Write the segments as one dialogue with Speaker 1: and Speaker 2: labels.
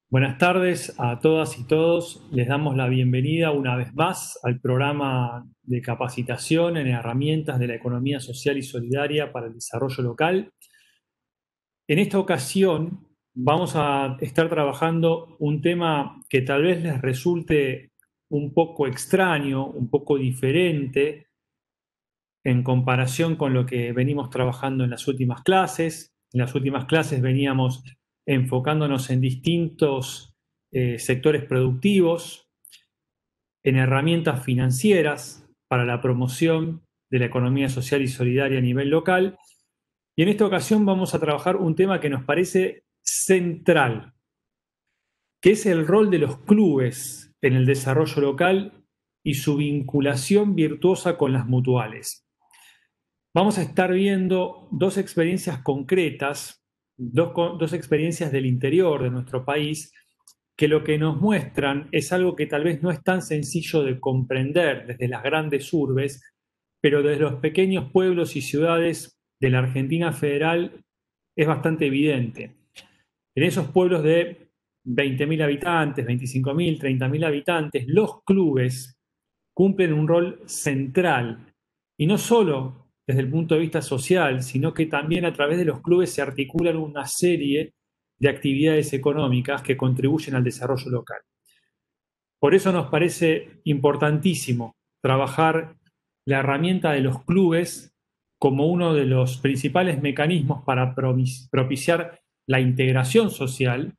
Speaker 1: Buenas tardes a todas y todos. Les damos la bienvenida una vez más al programa de capacitación en herramientas de la economía social y solidaria para el desarrollo local. En esta ocasión vamos a estar trabajando un tema que tal vez les resulte un poco extraño, un poco diferente en comparación con lo que venimos trabajando en las últimas clases. En las últimas clases veníamos enfocándonos en distintos sectores productivos, en herramientas financieras para la promoción de la economía social y solidaria a nivel local. Y en esta ocasión vamos a trabajar un tema que nos parece central, que es el rol de los clubes en el desarrollo local y su vinculación virtuosa con las mutuales. Vamos a estar viendo dos experiencias concretas, dos experiencias del interior de nuestro país, que lo que nos muestran es algo que tal vez no es tan sencillo de comprender desde las grandes urbes, pero desde los pequeños pueblos y ciudades de la Argentina federal es bastante evidente. En esos pueblos de 20.000 habitantes, 25.000, 30.000 habitantes, los clubes cumplen un rol central, y no solo desde el punto de vista social, sino que también a través de los clubes se articulan una serie de actividades económicas que contribuyen al desarrollo local. Por eso nos parece importantísimo trabajar la herramienta de los clubes como uno de los principales mecanismos para propiciar la integración social,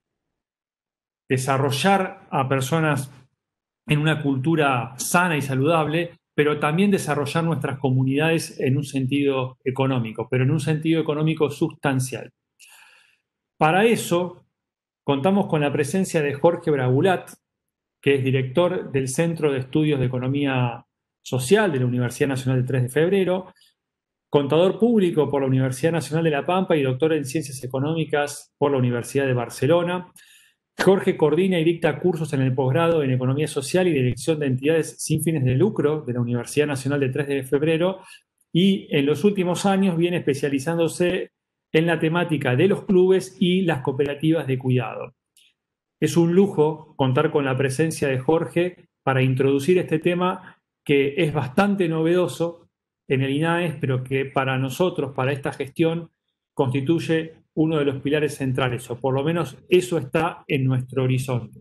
Speaker 1: desarrollar a personas en una cultura sana y saludable, pero también desarrollar nuestras comunidades en un sentido económico, pero en un sentido económico sustancial. Para eso, contamos con la presencia de Jorge Bragulat, que es director del Centro de Estudios de Economía Social de la Universidad Nacional del 3 de Febrero, contador público por la Universidad Nacional de La Pampa y doctor en Ciencias Económicas por la Universidad de Barcelona. Jorge coordina y dicta cursos en el posgrado en Economía Social y Dirección de Entidades sin fines de lucro de la Universidad Nacional del 3 de Febrero, y en los últimos años viene especializándose en la temática de los clubes y las cooperativas de cuidado. Es un lujo contar con la presencia de Jorge para introducir este tema que es bastante novedoso en el INAES, pero que para nosotros, para esta gestión, constituye uno de los pilares centrales, o por lo menos eso está en nuestro horizonte.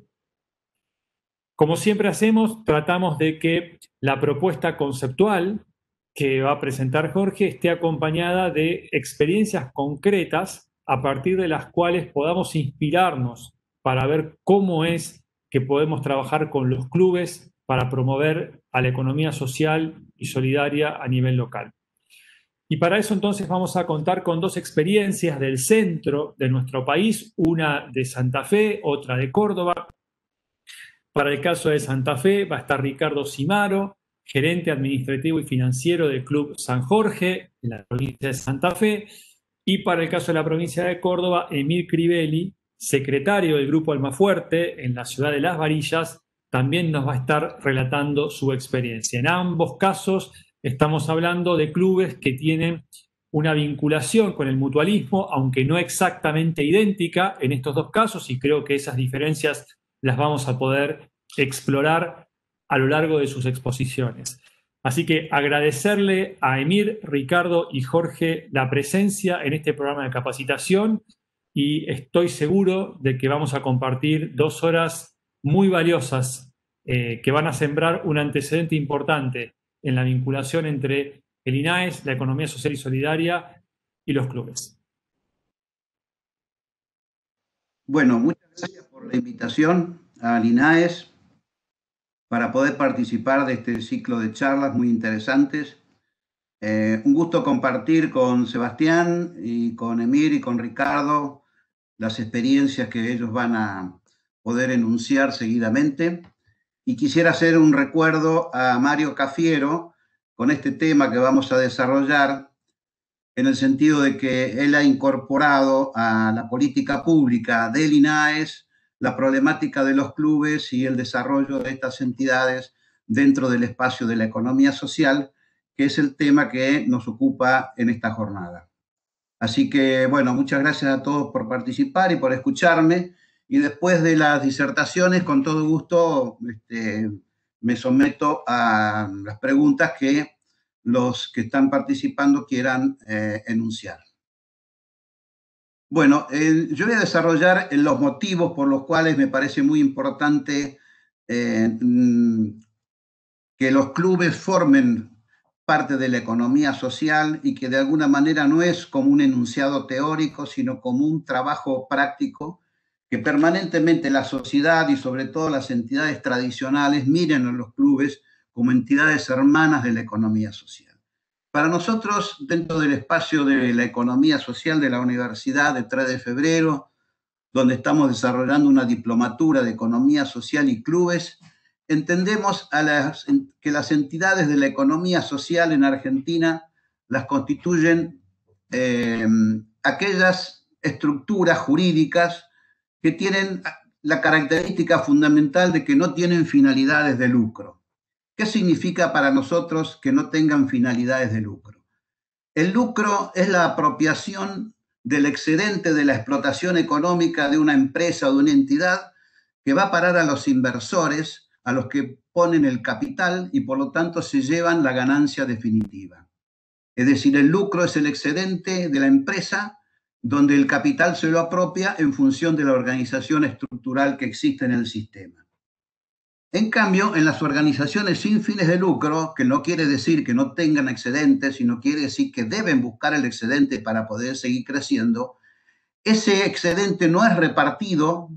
Speaker 1: Como siempre hacemos, tratamos de que la propuesta conceptual que va a presentar Jorge esté acompañada de experiencias concretas a partir de las cuales podamos inspirarnos para ver cómo es que podemos trabajar con los clubes para promover a la economía social y solidaria a nivel local. Y para eso entonces vamos a contar con dos experiencias del centro de nuestro país, una de Santa Fe, otra de Córdoba. Para el caso de Santa Fe va a estar Ricardo Cimaro, gerente administrativo y financiero del Club San Jorge, en la provincia de Santa Fe. Y para el caso de la provincia de Córdoba, Emir Crivelli, secretario del Grupo Almafuerte en la ciudad de Las Varillas, también nos va a estar relatando su experiencia. En ambos casos estamos hablando de clubes que tienen una vinculación con el mutualismo, aunque no exactamente idéntica en estos dos casos, y creo que esas diferencias las vamos a poder explorar a lo largo de sus exposiciones. Así que agradecerle a Emir, Ricardo y Jorge la presencia en este programa de capacitación, y estoy seguro de que vamos a compartir 2 horas muy valiosas que van a sembrar un antecedente importante en la vinculación entre el INAES, la economía social y solidaria, y los clubes.
Speaker 2: Bueno, muchas gracias por la invitación al INAES para poder participar de este ciclo de charlas muy interesantes. Un gusto compartir con Sebastián y con Emir y con Ricardo las experiencias que ellos van a poder enunciar seguidamente. Y quisiera hacer un recuerdo a Mario Cafiero con este tema que vamos a desarrollar, en el sentido de que él ha incorporado a la política pública del INAES la problemática de los clubes y el desarrollo de estas entidades dentro del espacio de la economía social, que es el tema que nos ocupa en esta jornada. Así que, bueno, muchas gracias a todos por participar y por escucharme. y después de las disertaciones, con todo gusto, me someto a las preguntas que los que están participando quieran enunciar. Bueno, yo voy a desarrollar los motivos por los cuales me parece muy importante que los clubes formen parte de la economía social y que de alguna manera no es como un enunciado teórico, sino como un trabajo práctico que permanentemente la sociedad y sobre todo las entidades tradicionales miren a los clubes como entidades hermanas de la economía social. Para nosotros, dentro del espacio de la economía social de la Universidad de 3 de Febrero, donde estamos desarrollando una diplomatura de economía social y clubes, entendemos que las entidades de la economía social en Argentina las constituyen aquellas estructuras jurídicas que tienen la característica fundamental de que no tienen finalidades de lucro. ¿Qué significa para nosotros que no tengan finalidades de lucro? El lucro es la apropiación del excedente de la explotación económica de una empresa o de una entidad que va a parar a los inversores, a los que ponen el capital y por lo tanto se llevan la ganancia definitiva. Es decir, el lucro es el excedente de la empresa donde el capital se lo apropia en función de la organización estructural que existe en el sistema. En cambio, en las organizaciones sin fines de lucro, que no quiere decir que no tengan excedentes, sino quiere decir que deben buscar el excedente para poder seguir creciendo, ese excedente no es repartido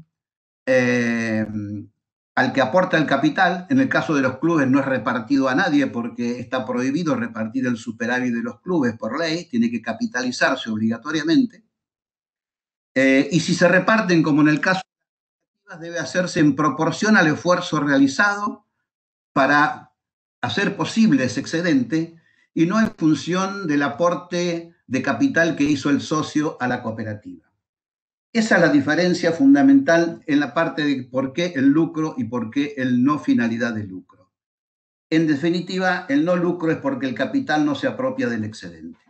Speaker 2: al que aporta el capital. En el caso de los clubes no es repartido a nadie porque está prohibido repartir el superávit de los clubes por ley, tiene que capitalizarse obligatoriamente. Y si se reparten, como en el caso de las cooperativas, debe hacerse en proporción al esfuerzo realizado para hacer posible ese excedente y no en función del aporte de capital que hizo el socio a la cooperativa. Esa es la diferencia fundamental en la parte de por qué el lucro y por qué el no finalidad de lucro. En definitiva, el no lucro es porque el capital no se apropia del excedente.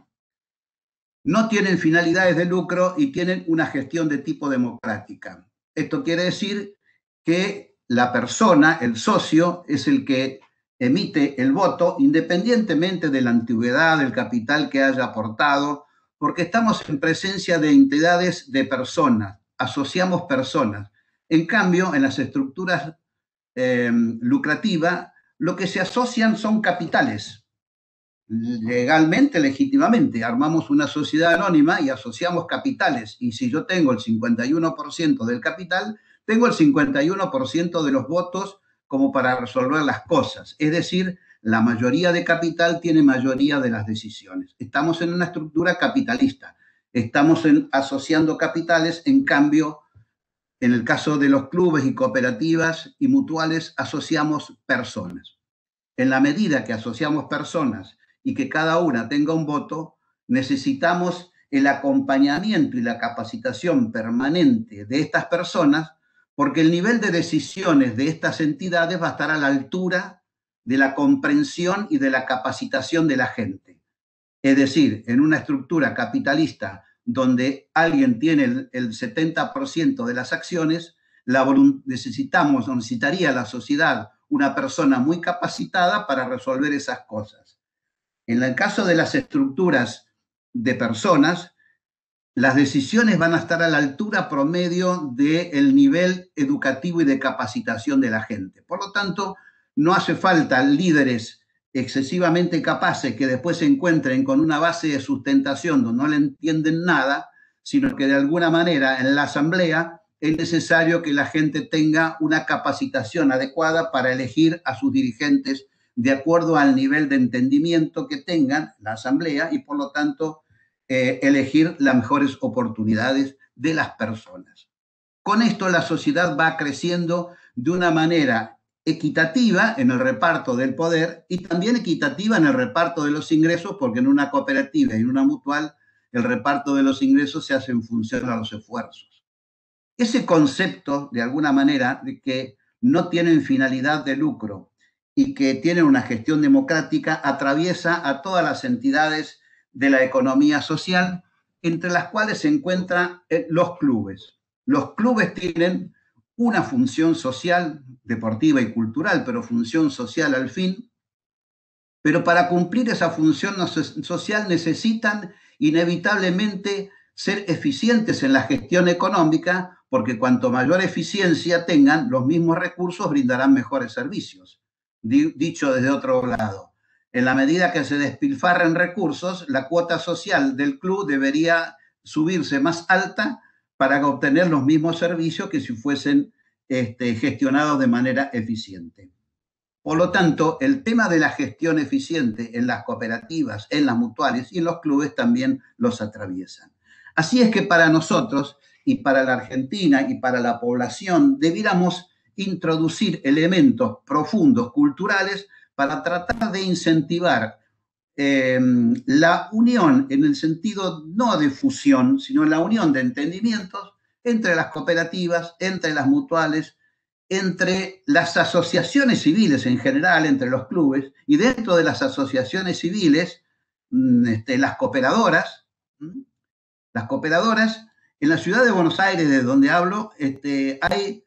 Speaker 2: No tienen finalidades de lucro y tienen una gestión de tipo democrática. Esto quiere decir que la persona, el socio, es el que emite el voto independientemente de la antigüedad del capital que haya aportado, porque estamos en presencia de entidades de personas, asociamos personas. En cambio, en las estructuras lucrativas, lo que se asocian son capitales. Legalmente, legítimamente, armamos una sociedad anónima y asociamos capitales. Y si yo tengo el 51% del capital, tengo el 51% de los votos como para resolver las cosas. Es decir, la mayoría de capital tiene mayoría de las decisiones. Estamos en una estructura capitalista. Estamos asociando capitales, en cambio, en el caso de los clubes y cooperativas y mutuales, asociamos personas. En la medida que asociamos personas y que cada una tenga un voto, necesitamos el acompañamiento y la capacitación permanente de estas personas, porque el nivel de decisiones de estas entidades va a estar a la altura de la comprensión y de la capacitación de la gente. Es decir, en una estructura capitalista donde alguien tiene el 70% de las acciones, necesitaría la sociedad una persona muy capacitada para resolver esas cosas. En el caso de las estructuras de personas, las decisiones van a estar a la altura promedio del nivel educativo y de capacitación de la gente. Por lo tanto, no hace falta líderes excesivamente capaces que después se encuentren con una base de sustentación donde no le entienden nada, sino que de alguna manera en la asamblea es necesario que la gente tenga una capacitación adecuada para elegir a sus dirigentes de acuerdo al nivel de entendimiento que tengan la asamblea y por lo tanto elegir las mejores oportunidades de las personas. Con esto la sociedad va creciendo de una manera equitativa en el reparto del poder y también equitativa en el reparto de los ingresos, porque en una cooperativa y en una mutual el reparto de los ingresos se hace en función a los esfuerzos. Ese concepto, de alguna manera, de que no tienen finalidad de lucro y que tienen una gestión democrática, atraviesa a todas las entidades de la economía social, entre las cuales se encuentran los clubes. Los clubes tienen una función social, deportiva y cultural, pero función social al fin. Pero para cumplir esa función social necesitan inevitablemente ser eficientes en la gestión económica, porque cuanto mayor eficiencia tengan, los mismos recursos brindarán mejores servicios. Dicho desde otro lado, en la medida que se despilfarren recursos, la cuota social del club debería subirse más alta para obtener los mismos servicios que si fuesen gestionados de manera eficiente. Por lo tanto, el tema de la gestión eficiente en las cooperativas, en las mutuales y en los clubes también los atraviesan. Así es que para nosotros y para la Argentina y para la población debiéramos introducir elementos profundos culturales para tratar de incentivar la unión en el sentido no de fusión, sino la unión de entendimientos entre las cooperativas, entre las mutuales, entre las asociaciones civiles en general, entre los clubes, y dentro de las asociaciones civiles, las cooperadoras. Las cooperadoras, en la ciudad de Buenos Aires, de donde hablo, hay,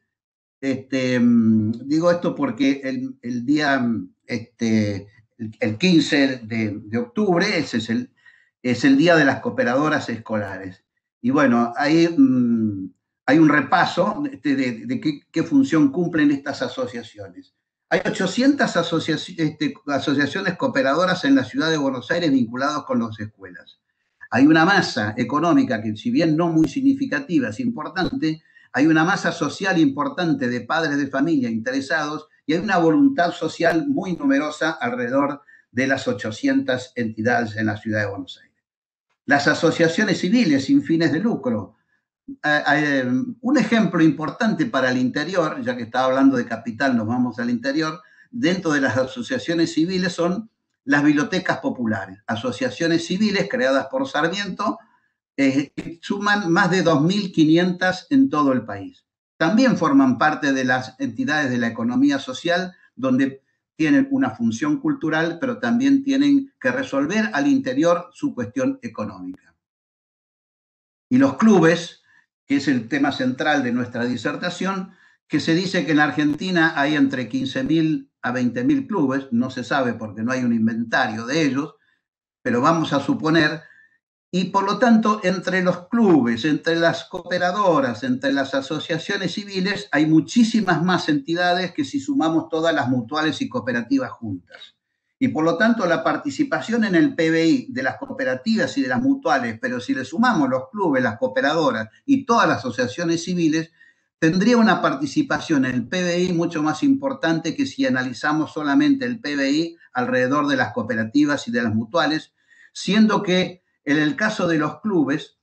Speaker 2: digo esto porque el día, el 15 de octubre, ese es el día de las cooperadoras escolares. Y bueno, ahí hay un repaso de qué función cumplen estas asociaciones. Hay 800 asociaciones cooperadoras en la ciudad de Buenos Aires vinculadas con las escuelas. Hay una masa económica que, si bien no muy significativa, es importante. Hay una masa social importante de padres de familia interesados y hay una voluntad social muy numerosa alrededor de las 800 entidades en la ciudad de Buenos Aires. Las asociaciones civiles sin fines de lucro. Un ejemplo importante para el interior, ya que estaba hablando de capital, nos vamos al interior, dentro de las asociaciones civiles son las bibliotecas populares, asociaciones civiles creadas por Sarmiento, suman más de 2.500 en todo el país. También forman parte de las entidades de la economía social, donde tienen una función cultural, pero también tienen que resolver al interior su cuestión económica. Y los clubes, que es el tema central de nuestra disertación, que se dice que en Argentina hay entre 15.000 a 20.000 clubes, no se sabe porque no hay un inventario de ellos, pero vamos a suponer. Y por lo tanto, entre los clubes, entre las cooperadoras, entre las asociaciones civiles, hay muchísimas más entidades que si sumamos todas las mutuales y cooperativas juntas. Y por lo tanto, la participación en el PBI de las cooperativas y de las mutuales, pero si le sumamos los clubes, las cooperadoras y todas las asociaciones civiles, tendría una participación en el PBI mucho más importante que si analizamos solamente el PBI alrededor de las cooperativas y de las mutuales, siendo que en el caso de los clubes,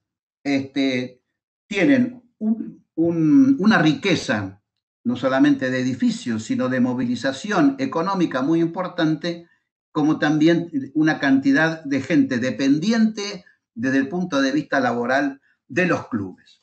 Speaker 2: tienen una riqueza, no solamente de edificios, sino de movilización económica muy importante, como también una cantidad de gente dependiente desde el punto de vista laboral de los clubes.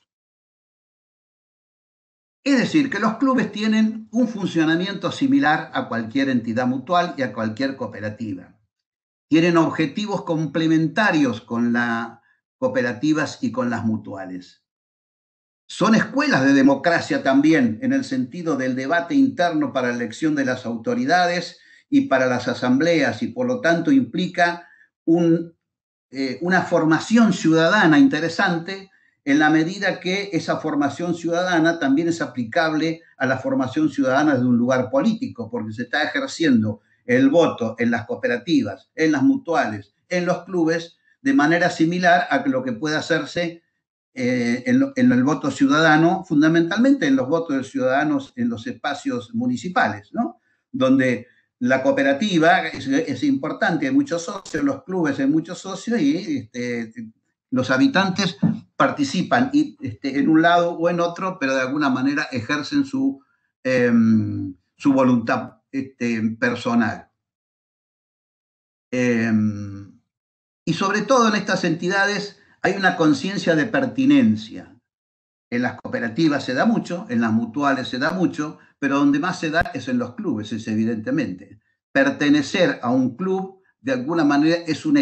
Speaker 2: Es decir, que los clubes tienen un funcionamiento similar a cualquier entidad mutual y a cualquier cooperativa. Tienen objetivos complementarios con las cooperativas y con las mutuales. Son escuelas de democracia también, en el sentido del debate interno para la elección de las autoridades y para las asambleas, y por lo tanto implica una formación ciudadana interesante, en la medida que esa formación ciudadana también es aplicable a la formación ciudadana de un lugar político, porque se está ejerciendo el voto en las cooperativas, en las mutuales, en los clubes, de manera similar a lo que puede hacerse en el voto ciudadano, fundamentalmente en los votos de ciudadanos en los espacios municipales, ¿no? Donde la cooperativa es importante, hay muchos socios, los clubes hay muchos socios y los habitantes participan en un lado o en otro, pero de alguna manera ejercen su voluntad personal. Y sobre todo en estas entidades hay una conciencia de pertinencia. En las cooperativas se da mucho, en las mutuales se da mucho, pero donde más se da es en los clubes, es evidentemente. Pertenecer a un club, de alguna manera, es una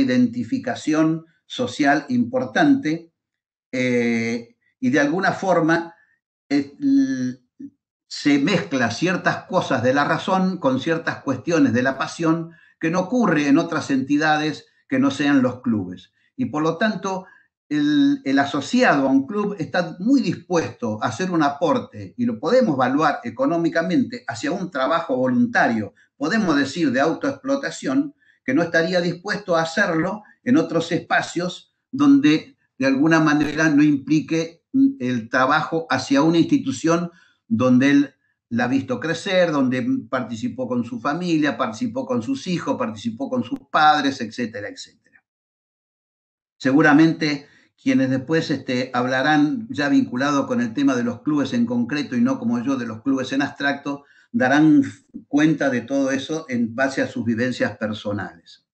Speaker 2: identificación social importante y de alguna forma se mezcla ciertas cosas de la razón con ciertas cuestiones de la pasión que no ocurre en otras entidades que no sean los clubes. Y por lo tanto, el asociado a un club está muy dispuesto a hacer un aporte, y lo podemos evaluar económicamente, hacia un trabajo voluntario, podemos decir de autoexplotación, que no estaría dispuesto a hacerlo en otros espacios donde de alguna manera no implique el trabajo hacia una institución donde él la ha visto crecer, donde participó con su familia, participó con sus hijos, participó con sus padres, etcétera, etcétera. Seguramente quienes después hablarán ya vinculado con el tema de los clubes en concreto y no como yo de los clubes en abstracto, darán cuenta de todo eso en base a sus vivencias personales.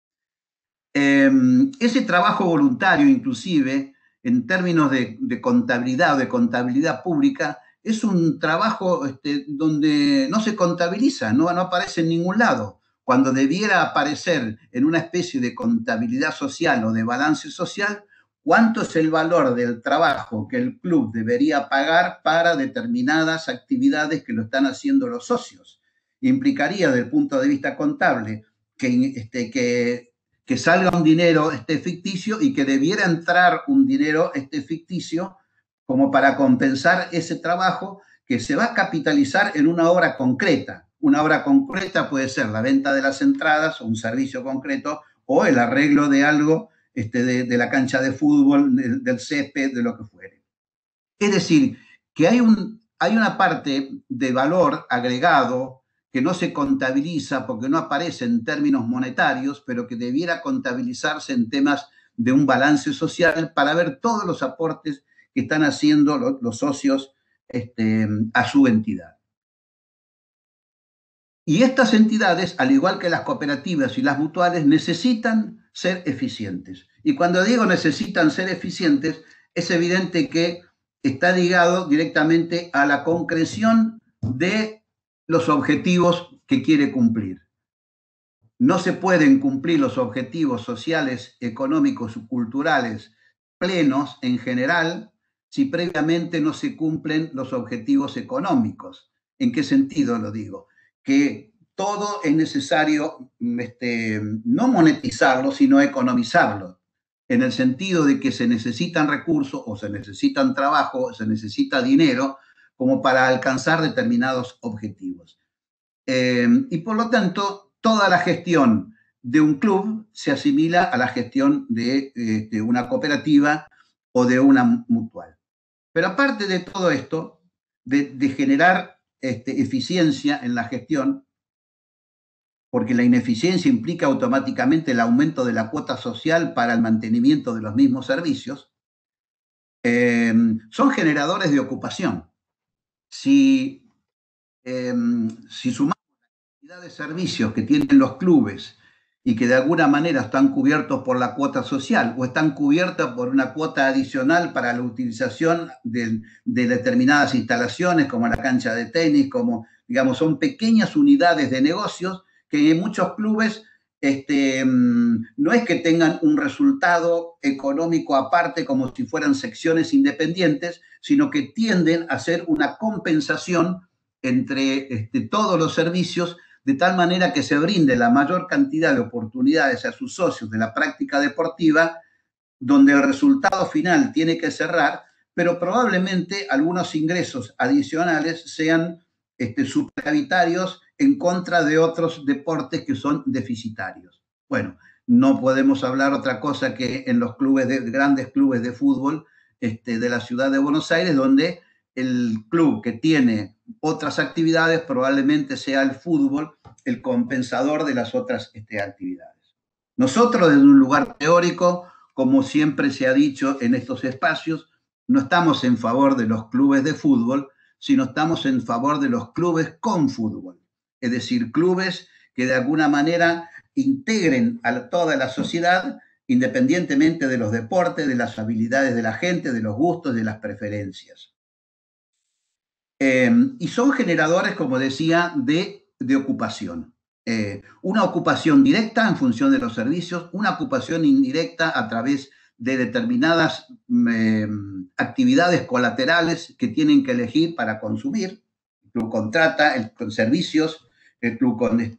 Speaker 2: Ese trabajo voluntario, inclusive, en términos de contabilidad o de contabilidad pública, es un trabajo donde no se contabiliza, no aparece en ningún lado, cuando debiera aparecer en una especie de contabilidad social o de balance social, cuánto es el valor del trabajo que el club debería pagar para determinadas actividades que lo están haciendo los socios. Implicaría, desde el punto de vista contable, que salga un dinero ficticio y que debiera entrar un dinero ficticio como para compensar ese trabajo que se va a capitalizar en una obra concreta. Una obra concreta puede ser la venta de las entradas o un servicio concreto o el arreglo de algo de la cancha de fútbol, del césped, de lo que fuere. Es decir, que hay una parte de valor agregado que no se contabiliza porque no aparece en términos monetarios, pero que debiera contabilizarse en temas de un balance social para ver todos los aportes que están haciendo los socios a su entidad. Y estas entidades, al igual que las cooperativas y las mutuales, necesitan ser eficientes. Y cuando digo necesitan ser eficientes, es evidente que está ligado directamente a la concreción de los objetivos que quiere cumplir. No se pueden cumplir los objetivos sociales, económicos y culturales plenos en general si previamente no se cumplen los objetivos económicos. ¿En qué sentido lo digo? Que todo es necesario no monetizarlo, sino economizarlo, en el sentido de que se necesitan recursos o se necesitan trabajo, o se necesita dinero como para alcanzar determinados objetivos. Y por lo tanto, toda la gestión de un club se asimila a la gestión de una cooperativa o de una mutual. Pero aparte de todo esto, de generar eficiencia en la gestión, porque la ineficiencia implica automáticamente el aumento de la cuota social para el mantenimiento de los mismos servicios, son generadores de ocupación. Si sumamos la cantidad de servicios que tienen los clubes y que de alguna manera están cubiertos por la cuota social o están cubiertos por una cuota adicional para la utilización de determinadas instalaciones como la cancha de tenis, como digamos, son pequeñas unidades de negocios que en muchos clubes no es que tengan un resultado económico aparte como si fueran secciones independientes, sino que tienden a hacer una compensación entre todos los servicios, de tal manera que se brinde la mayor cantidad de oportunidades a sus socios de la práctica deportiva, donde el resultado final tiene que cerrar, pero probablemente algunos ingresos adicionales sean superavitarios en contra de otros deportes que son deficitarios. Bueno, no podemos hablar otra cosa que en los grandes clubes de fútbol de la ciudad de Buenos Aires, donde el club que tiene otras actividades probablemente sea el fútbol el compensador de las otras actividades. Nosotros, desde un lugar teórico, como siempre se ha dicho en estos espacios, no estamos en favor de los clubes de fútbol, sino estamos en favor de los clubes con fútbol. Es decir, clubes que de alguna manera integren a toda la sociedad, independientemente de los deportes, de las habilidades de la gente, de los gustos, de las preferencias. Y son generadores, como decía, de ocupación. Una ocupación directa en función de los servicios, una ocupación indirecta a través de determinadas actividades colaterales que tienen que elegir para consumir. El club contrata con servicios, el club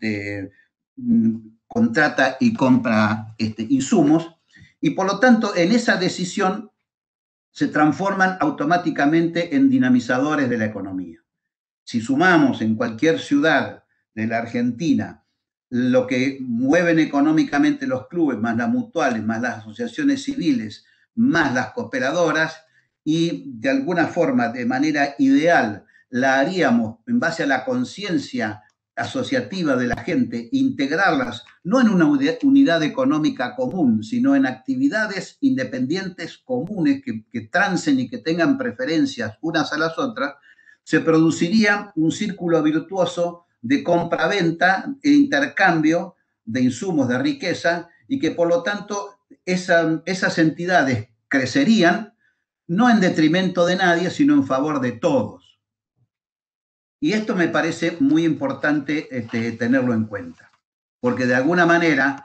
Speaker 2: contrata y compra insumos, y por lo tanto en esa decisión se transforman automáticamente en dinamizadores de la economía. Si sumamos en cualquier ciudad de la Argentina lo que mueven económicamente los clubes, más las mutuales, más las asociaciones civiles, más las cooperadoras, y de alguna forma, de manera ideal, la haríamos en base a la conciencia asociativa de la gente, integrarlas no en una unidad económica común, sino en actividades independientes comunes que trancen y que tengan preferencias unas a las otras, se produciría un círculo virtuoso de compra-venta e intercambio de insumos de riqueza, y que por lo tanto esas entidades crecerían no en detrimento de nadie, sino en favor de todos. Y esto me parece muy importante tenerlo en cuenta, porque de alguna manera,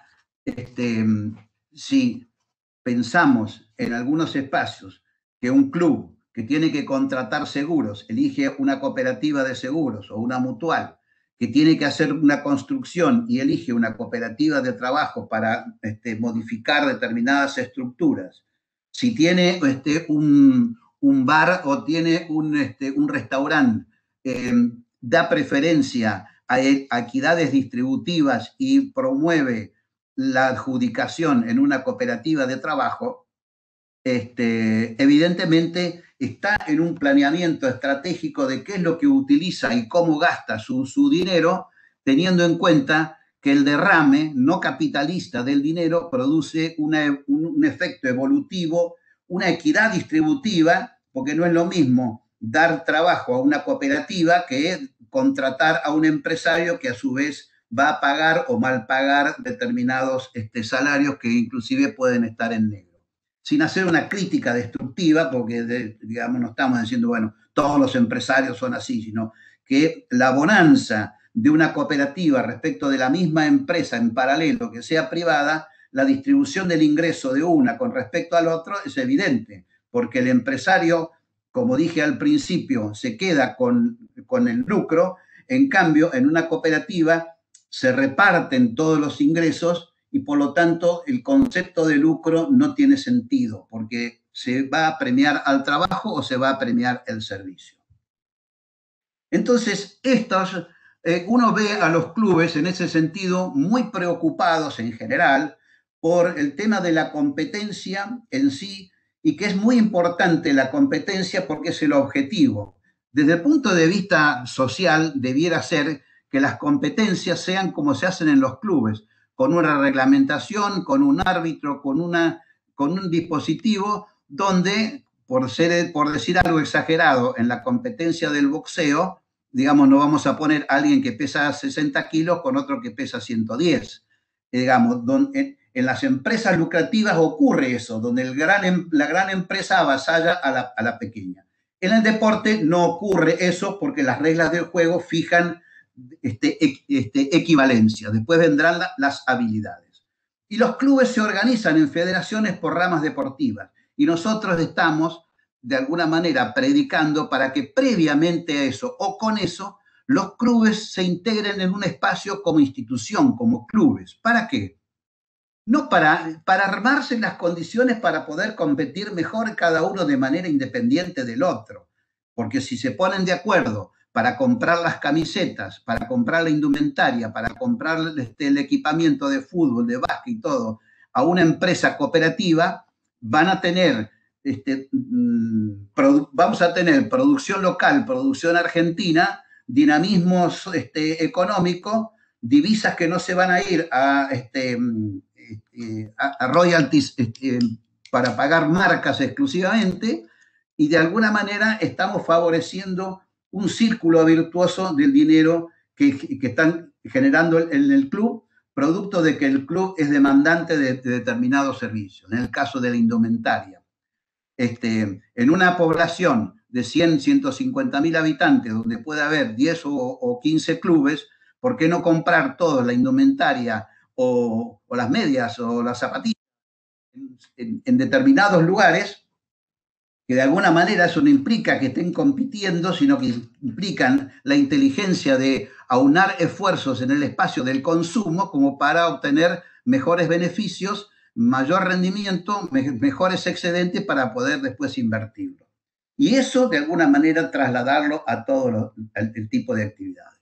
Speaker 2: si pensamos en algunos espacios que un club que tiene que contratar seguros elige una cooperativa de seguros o una mutual, que tiene que hacer una construcción y elige una cooperativa de trabajo para modificar determinadas estructuras, si tiene un bar o tiene un restaurante, da preferencia a equidades distributivas y promueve la adjudicación en una cooperativa de trabajo, evidentemente está en un planeamiento estratégico de qué es lo que utiliza y cómo gasta su dinero, teniendo en cuenta que el derrame no capitalista del dinero produce un efecto evolutivo, una equidad distributiva, porque no es lo mismo dar trabajo a una cooperativa que contratar a un empresario que a su vez va a pagar o mal pagar determinados salarios que inclusive pueden estar en negro. Sin hacer una crítica destructiva, porque digamos no estamos diciendo, bueno, todos los empresarios son así, sino que la bonanza de una cooperativa respecto de la misma empresa en paralelo que sea privada, la distribución del ingreso de una con respecto al otro es evidente, porque el empresario, como dije al principio, se queda con el lucro. En cambio, en una cooperativa se reparten todos los ingresos y por lo tanto el concepto de lucro no tiene sentido, porque se va a premiar al trabajo o se va a premiar el servicio. Entonces, uno ve a los clubes en ese sentido muy preocupados en general por el tema de la competencia en sí, y que es muy importante la competencia porque es el objetivo. Desde el punto de vista social, debiera ser que las competencias sean como se hacen en los clubes, con una reglamentación, con un árbitro, con un dispositivo donde, por decir algo exagerado, en la competencia del boxeo, digamos, no vamos a poner a alguien que pesa 60 kilos con otro que pesa 110. Digamos, en las empresas lucrativas ocurre eso, donde la gran empresa avasalla a la pequeña. En el deporte no ocurre eso porque las reglas del juego fijan equivalencia. Después vendrán las habilidades. Y los clubes se organizan en federaciones por ramas deportivas. Y nosotros estamos, de alguna manera, predicando para que previamente a eso o con eso, los clubes se integren en un espacio como institución, como clubes. ¿Para qué? No para armarse las condiciones para poder competir mejor cada uno de manera independiente del otro. Porque si se ponen de acuerdo para comprar las camisetas, para comprar la indumentaria, para comprar el equipamiento de fútbol, de básquet y todo, a una empresa cooperativa, van a tener, vamos a tener producción local, producción argentina, dinamismos económico, divisas que no se van a ir a royalties para pagar marcas exclusivamente, y de alguna manera estamos favoreciendo un círculo virtuoso del dinero que están generando en el club, producto de que el club es demandante de determinados servicios. En el caso de la indumentaria, en una población de 100, 150 mil habitantes, donde puede haber 10 o 15 clubes, ¿por qué no comprar todos la indumentaria o las medias o las zapatillas en determinados lugares, que de alguna manera eso no implica que estén compitiendo, sino que implican la inteligencia de aunar esfuerzos en el espacio del consumo como para obtener mejores beneficios, mayor rendimiento, mejores excedentes para poder después invertirlo. Y eso, de alguna manera, trasladarlo a todo el tipo de actividades.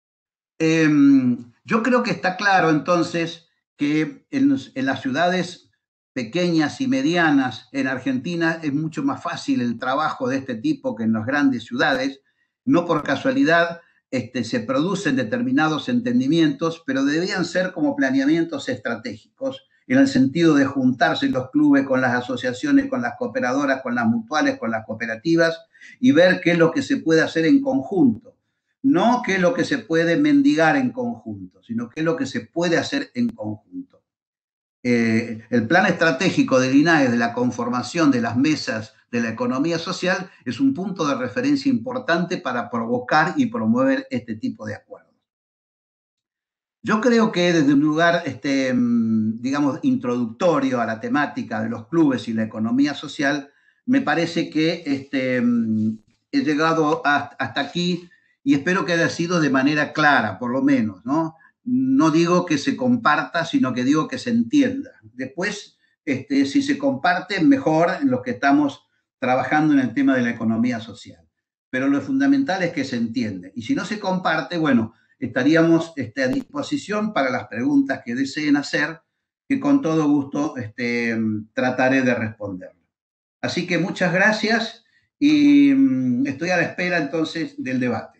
Speaker 2: Yo creo que está claro, entonces, que en las ciudades pequeñas y medianas en Argentina es mucho más fácil el trabajo de este tipo que en las grandes ciudades. No por casualidad se producen determinados entendimientos, pero debían ser como planeamientos estratégicos, en el sentido de juntarse los clubes con las asociaciones, con las cooperadoras, con las mutuales, con las cooperativas, y ver qué es lo que se puede hacer en conjunto. No qué es lo que se puede mendigar en conjunto, sino qué es lo que se puede hacer en conjunto. El plan estratégico del INAES de la conformación de las mesas de la economía social es un punto de referencia importante para provocar y promover este tipo de acuerdos. Yo creo que desde un lugar, digamos, introductorio a la temática de los clubes y la economía social, me parece que he llegado hasta aquí y espero que haya sido de manera clara, por lo menos, ¿no? No digo que se comparta, sino que digo que se entienda. Después, si se comparte, mejor en los que estamos trabajando en el tema de la economía social. Pero lo fundamental es que se entiende. Y si no se comparte, bueno, estaríamos a disposición para las preguntas que deseen hacer, que con todo gusto trataré de responder. Así que muchas gracias y estoy a la espera entonces del debate.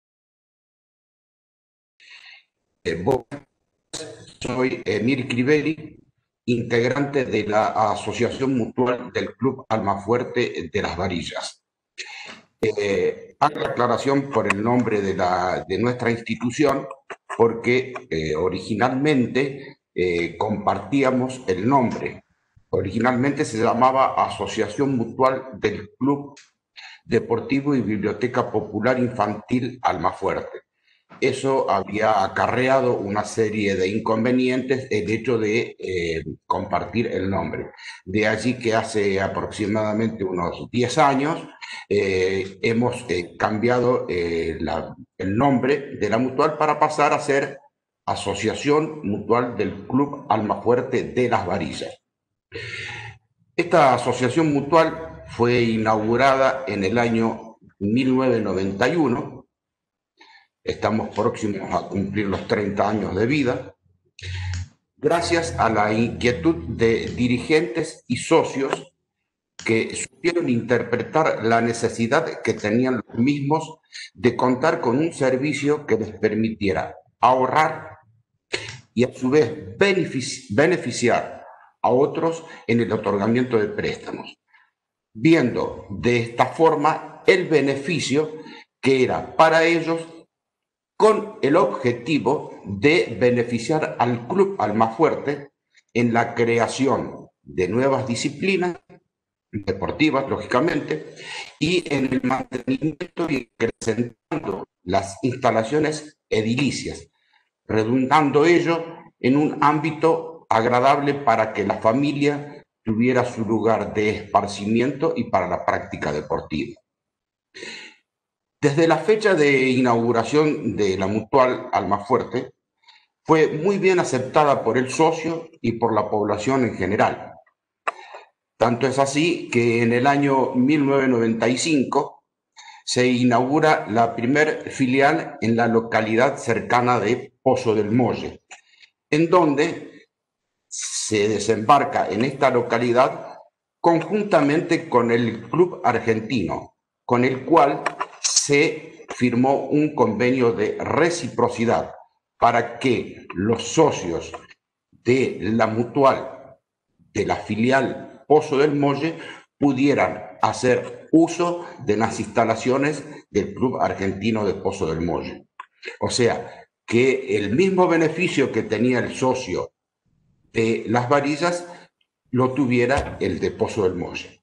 Speaker 3: Soy Emir Cribeli, integrante de la Asociación Mutual del Club Almafuerte de Las Varillas. Hago la aclaración por el nombre de nuestra institución, porque originalmente compartíamos el nombre. Originalmente se llamaba Asociación Mutual del Club Deportivo y Biblioteca Popular Infantil Almafuerte. Eso había acarreado una serie de inconvenientes, el hecho de compartir el nombre. De allí que hace aproximadamente unos 10 años hemos cambiado el nombre de la mutual para pasar a ser Asociación Mutual del Club Almafuerte de Las Varillas. Esta asociación mutual fue inaugurada en el año 1991. Estamos próximos a cumplir los 30 años de vida, gracias a la inquietud de dirigentes y socios que supieron interpretar la necesidad que tenían los mismos de contar con un servicio que les permitiera ahorrar y a su vez beneficiar a otros en el otorgamiento de préstamos, viendo de esta forma el beneficio que era para ellos, con el objetivo de beneficiar al Club Almafuerte en la creación de nuevas disciplinas deportivas, lógicamente, y en el mantenimiento y acrecentando las instalaciones edilicias, redundando ello en un ámbito agradable para que la familia tuviera su lugar de esparcimiento y para la práctica deportiva. Desde la fecha de inauguración de la mutual Almafuerte, fue muy bien aceptada por el socio y por la población en general. Tanto es así que en el año 1995 se inaugura la primer filial en la localidad cercana de Pozo del Molle, en donde se desembarca en esta localidad conjuntamente con el Club Argentino, con el cual se firmó un convenio de reciprocidad para que los socios de la mutual de la filial Pozo del Molle pudieran hacer uso de las instalaciones del Club Argentino de Pozo del Molle. O sea, que el mismo beneficio que tenía el socio de Las Varillas lo tuviera el de Pozo del Molle.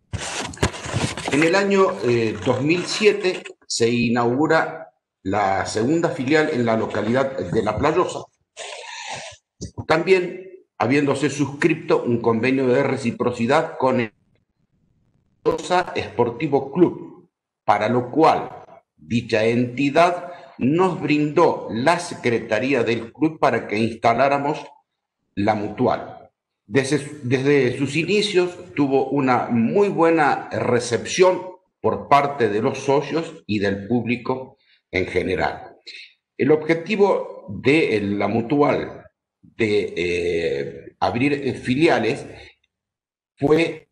Speaker 3: En el año 2007 se inaugura la segunda filial en la localidad de La Playosa. También habiéndose suscrito un convenio de reciprocidad con el Mendoza Sportivo Club, para lo cual dicha entidad nos brindó la secretaría del club para que instaláramos la mutual. Desde sus inicios tuvo una muy buena recepción por parte de los socios y del público en general. El objetivo de la mutual de abrir filiales fue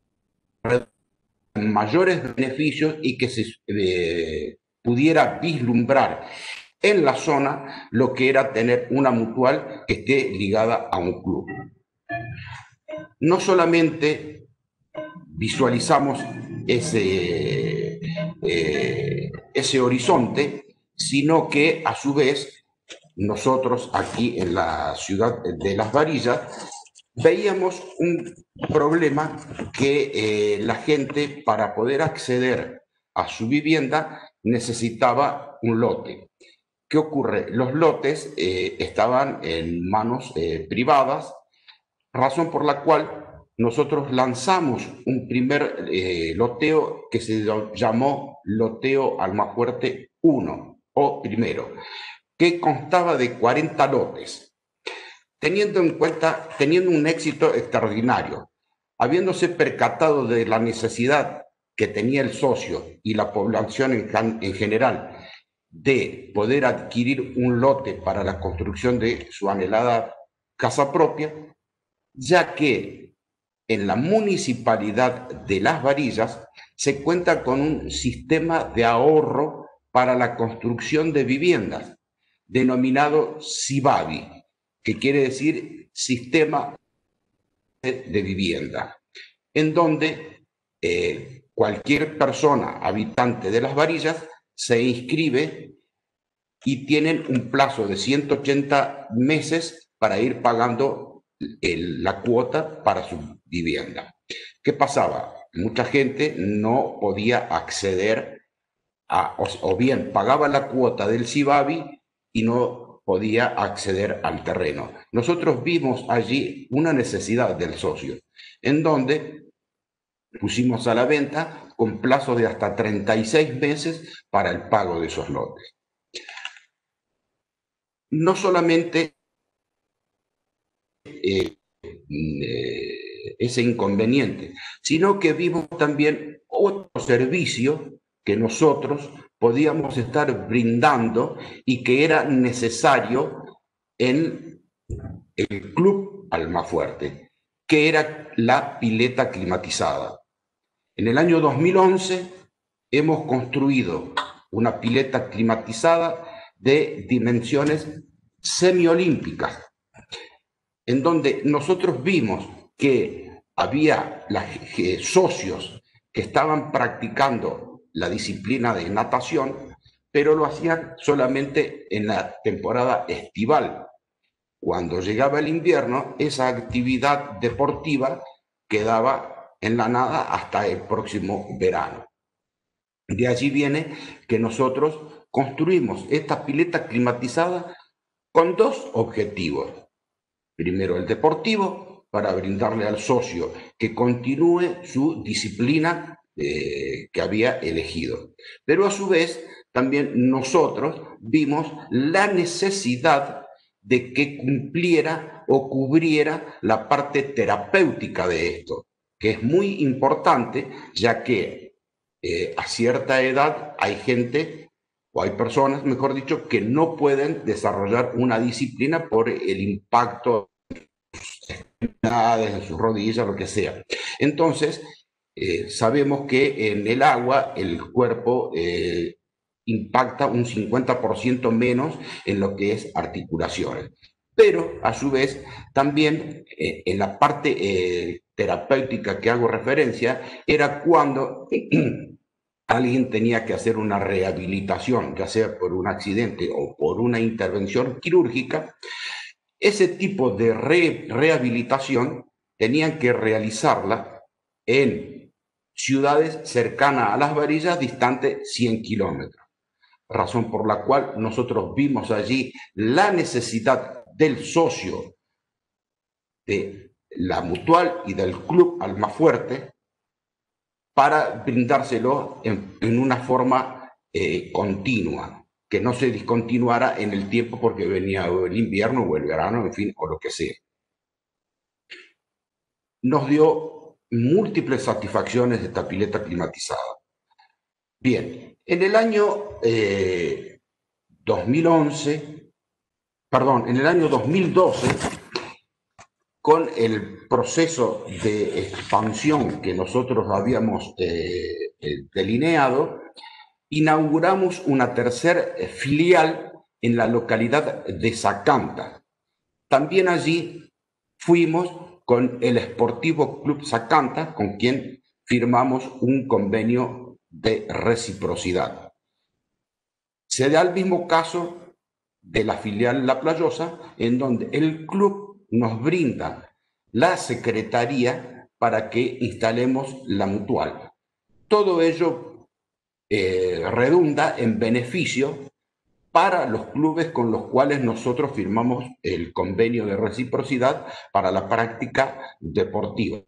Speaker 3: mayores beneficios y que se pudiera vislumbrar en la zona lo que era tener una mutual que esté ligada a un club. No solamente visualizamos ese horizonte, sino que a su vez nosotros aquí en la ciudad de Las Varillas veíamos un problema que la gente, para poder acceder a su vivienda, necesitaba un lote. ¿Qué ocurre? Los lotes estaban en manos privadas, razón por la cual nosotros lanzamos un primer loteo que se llamó Loteo Almafuerte 1 o primero, que constaba de 40 lotes. Teniendo un éxito extraordinario, habiéndose percatado de la necesidad que tenía el socio y la población en general de poder adquirir un lote para la construcción de su anhelada casa propia, ya que en la municipalidad de Las Varillas se cuenta con un sistema de ahorro para la construcción de viviendas, denominado SIVAVI, que quiere decir Sistema de Vivienda, en donde cualquier persona habitante de Las Varillas se inscribe y tienen un plazo de 180 meses para ir pagando la cuota para su vivienda. ¿Qué pasaba? Mucha gente no podía acceder o bien pagaba la cuota del SIVAVI y no podía acceder al terreno. Nosotros vimos allí una necesidad del socio, en donde pusimos a la venta con plazo de hasta 36 meses para el pago de esos lotes. No solamente ese inconveniente, sino que vimos también otro servicio que nosotros podíamos estar brindando y que era necesario en el Club Almafuerte, que era la pileta climatizada. En el año 2011 hemos construido una pileta climatizada de dimensiones semiolímpicas, en donde nosotros vimos que había socios que estaban practicando la disciplina de natación, pero lo hacían solamente en la temporada estival. Cuando llegaba el invierno, esa actividad deportiva quedaba en la nada hasta el próximo verano. De allí viene que nosotros construimos esta pileta climatizada con dos objetivos. Primero, el deportivo, para brindarle al socio que continúe su disciplina que había elegido. Pero a su vez, también nosotros vimos la necesidad de que cumpliera o cubriera la parte terapéutica de esto, que es muy importante, ya que a cierta edad hay gente, o hay personas, mejor dicho, que no pueden desarrollar una disciplina por el impacto en sus rodillas, lo que sea. Entonces, sabemos que en el agua el cuerpo impacta un 50% menos en lo que es articulaciones. Pero, a su vez, también en la parte terapéutica que hago referencia, era cuando alguien tenía que hacer una rehabilitación, ya sea por un accidente o por una intervención quirúrgica. Ese tipo de rehabilitación tenían que realizarla en ciudades cercanas a Las Varillas, distantes 100 kilómetros. Razón por la cual nosotros vimos allí la necesidad del socio de la Mutual y del Club Almafuerte para brindárselo en una forma continua, que no se discontinuara en el tiempo porque venía el invierno o el verano, en fin, o lo que sea. Nos dio múltiples satisfacciones esta pileta climatizada. Bien, en el año 2012, con el proceso de expansión que nosotros habíamos delineado, inauguramos una tercera filial en la localidad de Zacanta. También allí fuimos con el Sportivo Club Zacanta, con quien firmamos un convenio de reciprocidad. Se da el mismo caso de la filial La Playosa, en donde el club nos brinda la secretaría para que instalemos la Mutual. Todo ello redunda en beneficio para los clubes con los cuales nosotros firmamos el convenio de reciprocidad para la práctica deportiva.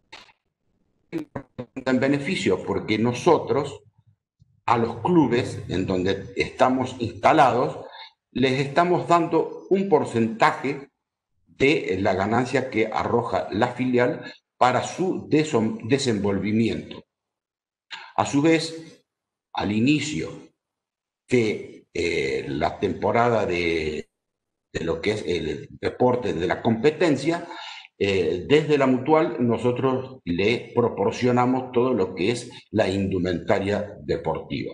Speaker 3: En beneficio porque nosotros a los clubes en donde estamos instalados les estamos dando un porcentaje de la ganancia que arroja la filial para su desenvolvimiento. A su vez, al inicio de la temporada de lo que es el deporte de la competencia, desde la Mutual nosotros le proporcionamos todo lo que es la indumentaria deportiva.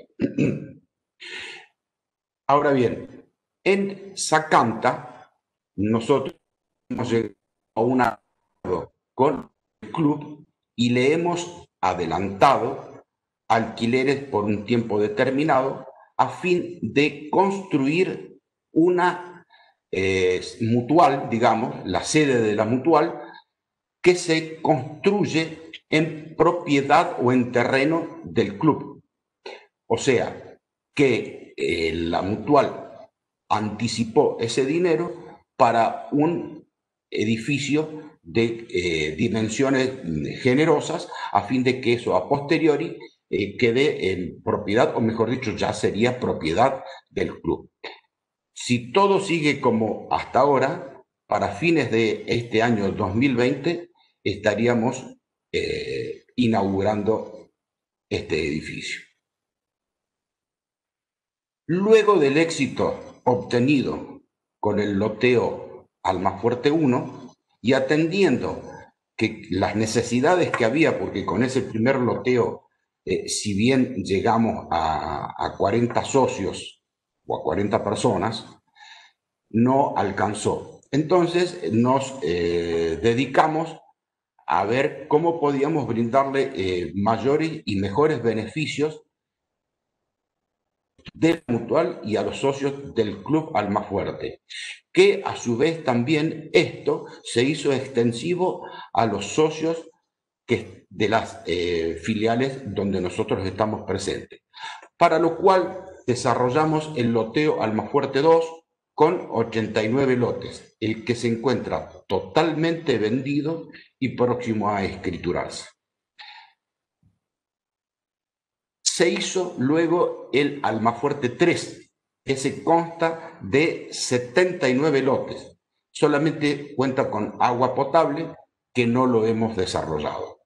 Speaker 3: Ahora bien, en Zacanta nosotros hemos llegado a un acuerdo con el club y le hemos adelantado alquileres por un tiempo determinado a fin de construir una Mutual, digamos, la sede de la Mutual, que se construye en propiedad o en terreno del club. O sea, que la Mutual anticipó ese dinero para un edificio de dimensiones generosas a fin de que eso a posteriori quede en propiedad, o mejor dicho, ya sería propiedad del club. Si todo sigue como hasta ahora, para fines de este año 2020 estaríamos inaugurando este edificio. Luego del éxito obtenido con el loteo Almafuerte 1 y atendiendo que las necesidades que había, porque con ese primer loteo, si bien llegamos a 40 socios o a 40 personas, no alcanzó. Entonces nos dedicamos a ver cómo podíamos brindarle mayores y mejores beneficios de la Mutual y a los socios del Club Almafuerte, que a su vez también esto se hizo extensivo a los socios de las filiales donde nosotros estamos presentes, para lo cual desarrollamos el loteo Almafuerte 2 con 89 lotes, el que se encuentra totalmente vendido y próximo a escriturarse. Se hizo luego el Almafuerte 3, que se consta de 79 lotes. Solamente cuenta con agua potable, que no lo hemos desarrollado.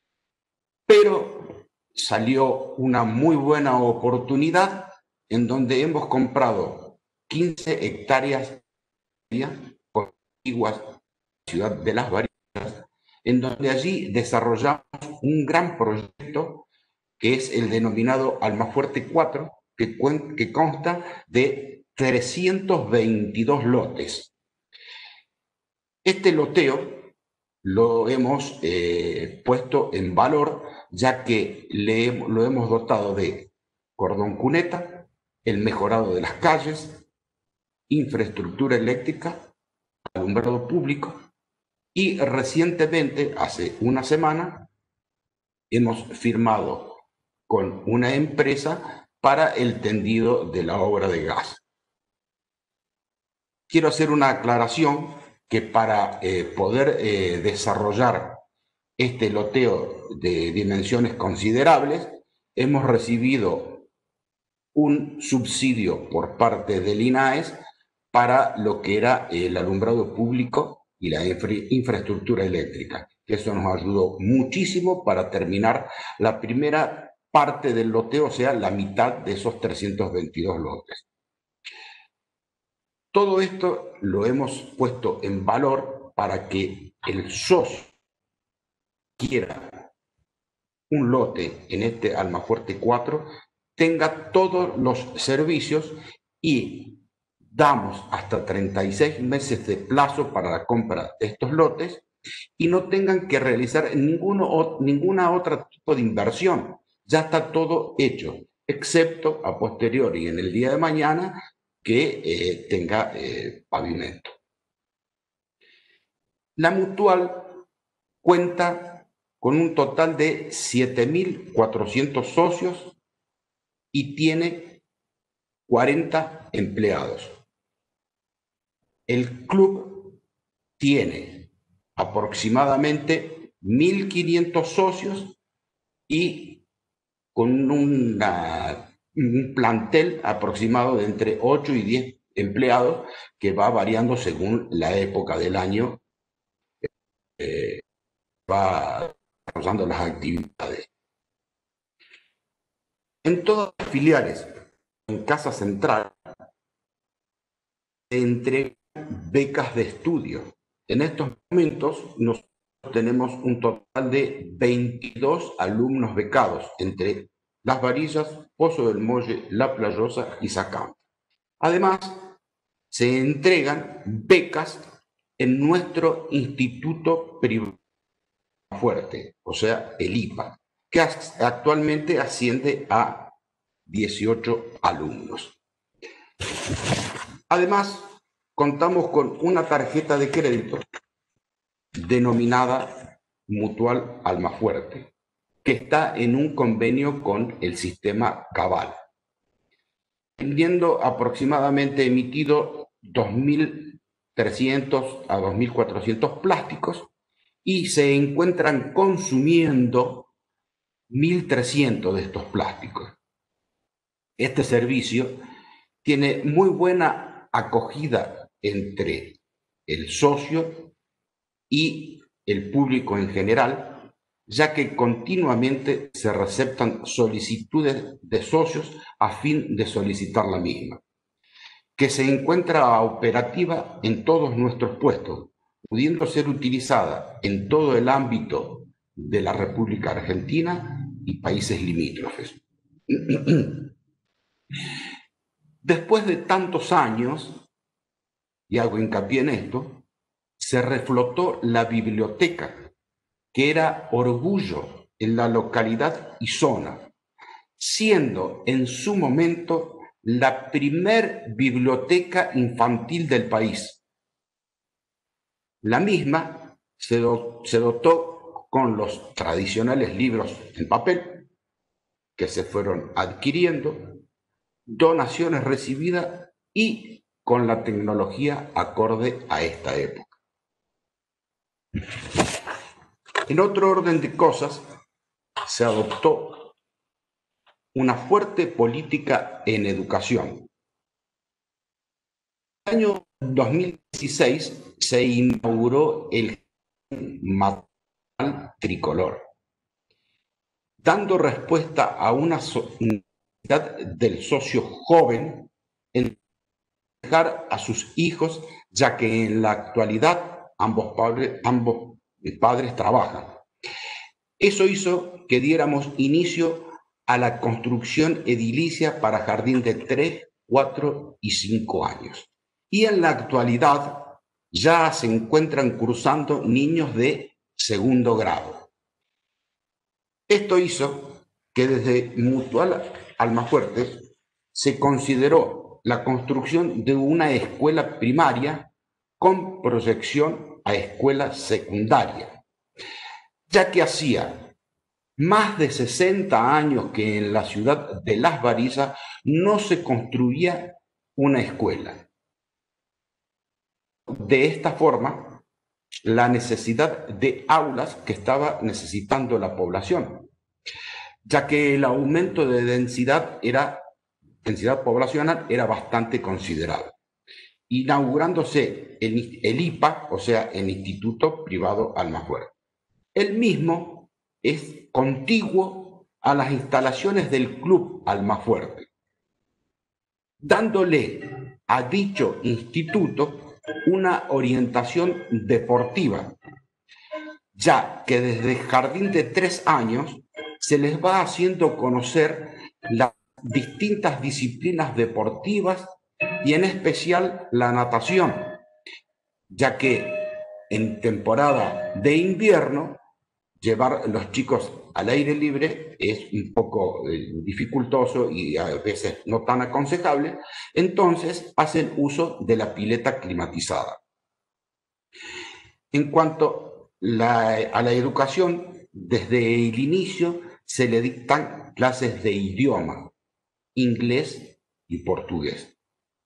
Speaker 3: Pero salió una muy buena oportunidad en donde hemos comprado 15 hectáreas contiguas a la ciudad de Las Varillas, en donde allí desarrollamos un gran proyecto que es el denominado Almafuerte 4, que consta de 322 lotes. Este loteo lo hemos puesto en valor, ya que lo hemos dotado de cordón cuneta, el mejorado de las calles, infraestructura eléctrica, alumbrado público, y recientemente, hace una semana, hemos firmado con una empresa para el tendido de la obra de gas. Quiero hacer una aclaración que para poder desarrollar este loteo de dimensiones considerables, hemos recibido un subsidio por parte del INAES para lo que era el alumbrado público y la infraestructura eléctrica. Eso nos ayudó muchísimo para terminar la primera parte del loteo, o sea, la mitad de esos 322 lotes. Todo esto lo hemos puesto en valor para que el socio quiera un lote en este Almafuerte 4 tenga todos los servicios y damos hasta 36 meses de plazo para la compra de estos lotes y no tengan que realizar ninguna otra tipo de inversión. Ya está todo hecho, excepto a posteriori en el día de mañana que tenga pavimento. La Mutual cuenta con un total de 7.400 socios y tiene 40 empleados. El club tiene aproximadamente 1.500 socios y con un plantel aproximado de entre 8 y 10 empleados que va variando según la época del año, va desarrollando las actividades. En todas las filiales, en Casa Central, se entregan becas de estudio. En estos momentos nosotros tenemos un total de 22 alumnos becados entre Las Varillas, Pozo del Molle, La Playosa y Sacán. Además, se entregan becas en nuestro instituto privado fuerte, o sea, el IPA, que actualmente asciende a 18 alumnos. Además, contamos con una tarjeta de crédito denominada Mutual Almafuerte, que está en un convenio con el sistema Cabal, vendiendo aproximadamente emitido 2.300 a 2.400 plásticos y se encuentran consumiendo 1.300 de estos plásticos. Este servicio tiene muy buena acogida entre el socio y el público en general, ya que continuamente se receptan solicitudes de socios a fin de solicitar la misma, que se encuentra operativa en todos nuestros puestos, pudiendo ser utilizada en todo el ámbito de la República Argentina y países limítrofes. Después de tantos años, y hago hincapié en esto, se reflotó la biblioteca, que era orgullo en la localidad y zona, siendo en su momento la primer biblioteca infantil del país. La misma se dotó con los tradicionales libros en papel que se fueron adquiriendo, donaciones recibidas y con la tecnología acorde a esta época. En otro orden de cosas, se adoptó una fuerte política en educación. En el año 2016 se inauguró el maternal tricolor, dando respuesta a una necesidad del socio joven en dejar a sus hijos, ya que en la actualidad ambos padres trabajan. Eso hizo que diéramos inicio a la construcción edilicia para jardín de 3, 4 y 5 años. Y en la actualidad ya se encuentran cursando niños de segundo grado. Esto hizo que desde Mutual Almafuerte se consideró la construcción de una escuela primaria con proyección a escuela secundaria, ya que hacía más de 60 años que en la ciudad de Las Varillas no se construía una escuela. de esta forma la necesidad de aulas que estaba necesitando la población, ya que el aumento de densidad poblacional era bastante considerable, inaugurándose el IPA, o sea, el Instituto Privado Almafuerte. El mismo es contiguo a las instalaciones del Club Almafuerte, dándole a dicho instituto una orientación deportiva, ya que desde el jardín de 3 años se les va haciendo conocer las distintas disciplinas deportivas y en especial la natación, ya que en temporada de invierno llevar los chicos al aire libre es un poco dificultoso y a veces no tan aconsejable, entonces hacen uso de la pileta climatizada. En cuanto a la educación, desde el inicio se le dictan clases de idioma, inglés y portugués.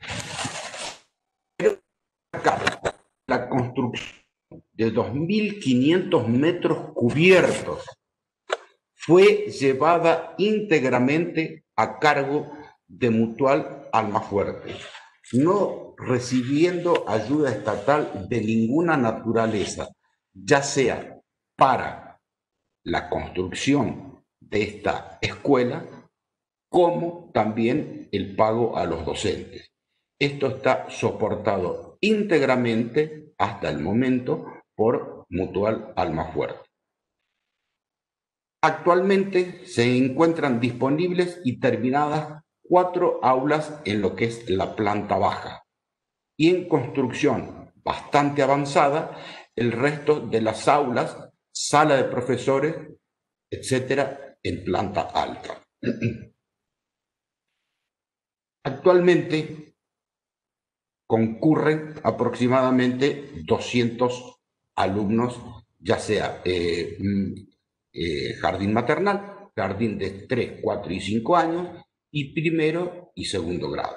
Speaker 3: Pero acá, la construcción de 2.500 metros cubiertos fue llevada íntegramente a cargo de Mutual Almafuerte, no recibiendo ayuda estatal de ninguna naturaleza, ya sea para la construcción de esta escuela, como también el pago a los docentes. Esto está soportado íntegramente hasta el momento por Mutual Almafuerte. Actualmente se encuentran disponibles y terminadas 4 aulas en lo que es la planta baja y en construcción bastante avanzada el resto de las aulas, sala de profesores, etcétera, en planta alta. Actualmente concurren aproximadamente 200 alumnos, ya sea jardín maternal, jardín de 3, 4 y 5 años y primero y segundo grado.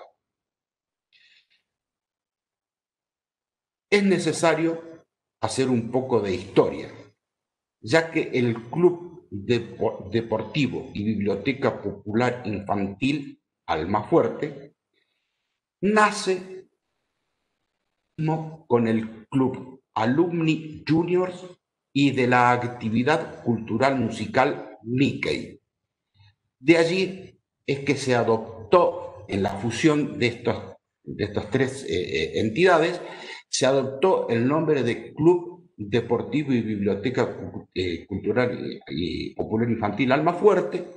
Speaker 3: Es necesario hacer un poco de historia, ya que el Club Deportivo y Biblioteca Popular Infantil Almafuerte nace con el Club Alumni Juniors y de la actividad cultural musical Mickey. De allí es que se adoptó, en la fusión de estas 3 entidades, se adoptó el nombre de Club Deportivo y Biblioteca Cultural y Popular Infantil Almafuerte,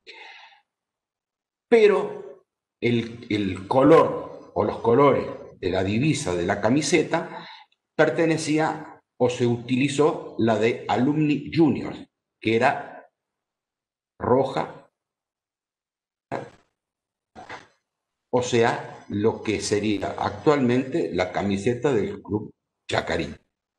Speaker 3: pero el color o los colores de la divisa de la camiseta pertenecía o se utilizó la de Alumni Juniors, que era roja, o sea, lo que sería actualmente la camiseta del Club Chacarí.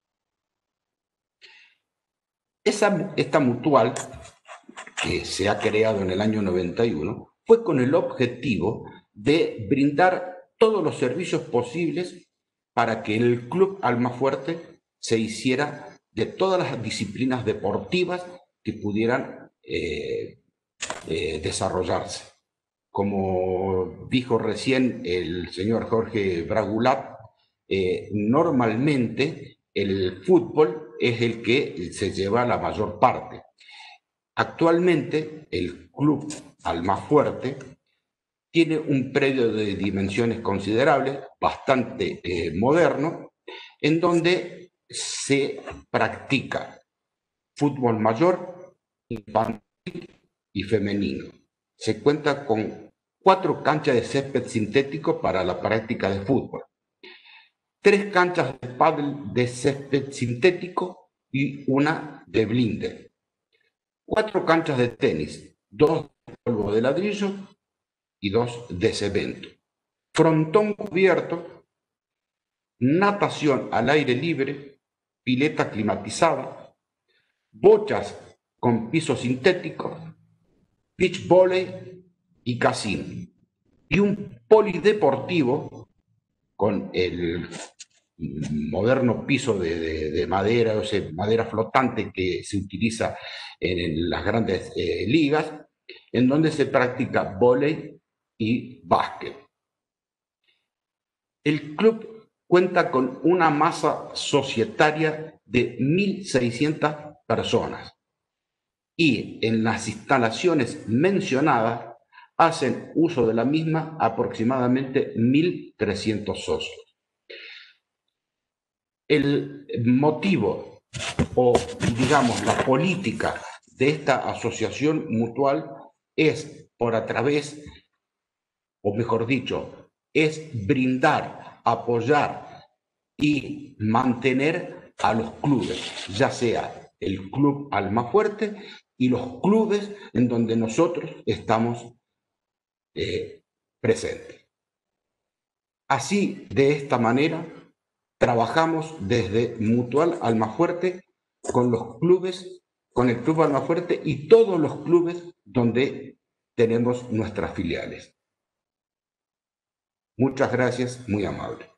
Speaker 3: Esta mutual, que se ha creado en el año 91, fue con el objetivo de brindar todos los servicios posibles para que el Club Almafuerte se hiciera de todas las disciplinas deportivas que pudieran desarrollarse. Como dijo recién el señor Jorge Bragulat, normalmente el fútbol es el que se lleva la mayor parte. Actualmente el Club Almafuerte tiene un predio de dimensiones considerables, bastante moderno, en donde se practica fútbol mayor, infantil y femenino. Se cuenta con 4 canchas de césped sintético para la práctica de fútbol, 3 canchas de pádel de césped sintético y una de blinde, 4 canchas de tenis, 2 de polvo de ladrillo y 2 de cemento, frontón cubierto, natación al aire libre, pileta climatizada, bochas con piso sintético, beach volley y casino, y un polideportivo con el moderno piso de madera, o sea, madera flotante que se utiliza en las grandes ligas, en donde se practica vóley y básquet. El club cuenta con una masa societaria de 1.600 personas y en las instalaciones mencionadas hacen uso de la misma aproximadamente 1.300 socios. El motivo o, digamos, la política de esta asociación mutual es por a través, o mejor dicho, es brindar, apoyar y mantener a los clubes, ya sea el Club Almafuerte y los clubes en donde nosotros estamos presentes. Así, de esta manera, trabajamos desde Mutual Almafuerte con los clubes, con el Club Almafuerte y todos los clubes donde tenemos nuestras filiales. Muchas gracias, muy amable.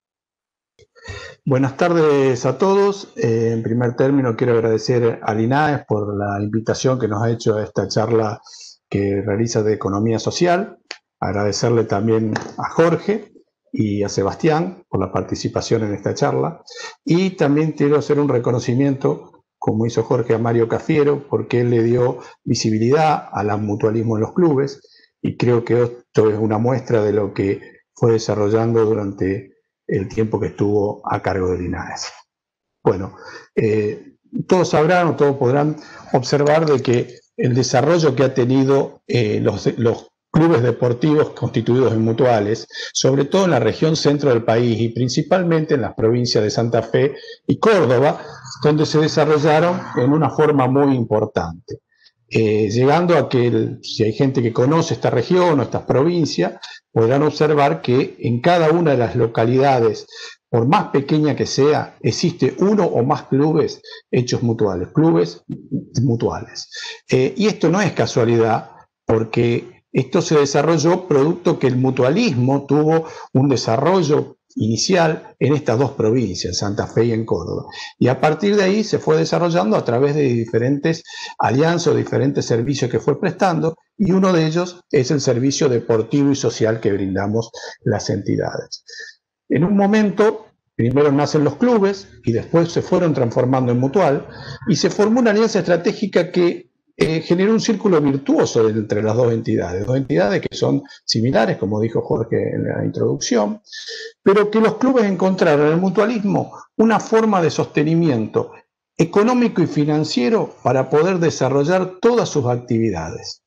Speaker 4: Buenas tardes a todos. En primer término quiero agradecer al INAES por la invitación que nos ha hecho a esta charla que realiza de Economía Social. Agradecerle también a Jorge y a Sebastián por la participación en esta charla. Y también quiero hacer un reconocimiento, como hizo Jorge, a Mario Cafiero, porque él le dio visibilidad al mutualismo en los clubes, y creo que esto es una muestra de lo que fue desarrollando durante el tiempo que estuvo a cargo del INAES. Bueno, todos sabrán o todos podrán observar de que el desarrollo que ha tenido los clubes deportivos constituidos en mutuales, sobre todo en la región centro del país y principalmente en las provincias de Santa Fe y Córdoba, donde se desarrollaron en una forma muy importante. Llegando a que, si hay gente que conoce esta región o estas provincias, podrán observar que en cada una de las localidades, por más pequeña que sea, existe uno o más clubes hechos mutuales, clubes mutuales. Y esto no es casualidad, porque esto se desarrolló producto que el mutualismo tuvo un desarrollo inicial en estas dos provincias, en Santa Fe y en Córdoba. Y a partir de ahí se fue desarrollando a través de diferentes alianzas o diferentes servicios que fue prestando, y uno de ellos es el servicio deportivo y social que brindamos las entidades. En un momento, primero nacen los clubes y después se fueron transformando en mutual, y se formó una alianza estratégica que generó un círculo virtuoso entre las dos entidades que son similares, como dijo Jorge en la introducción, pero que los clubes encontraron en el mutualismo una forma de sostenimiento económico y financiero para poder desarrollar todas sus actividades.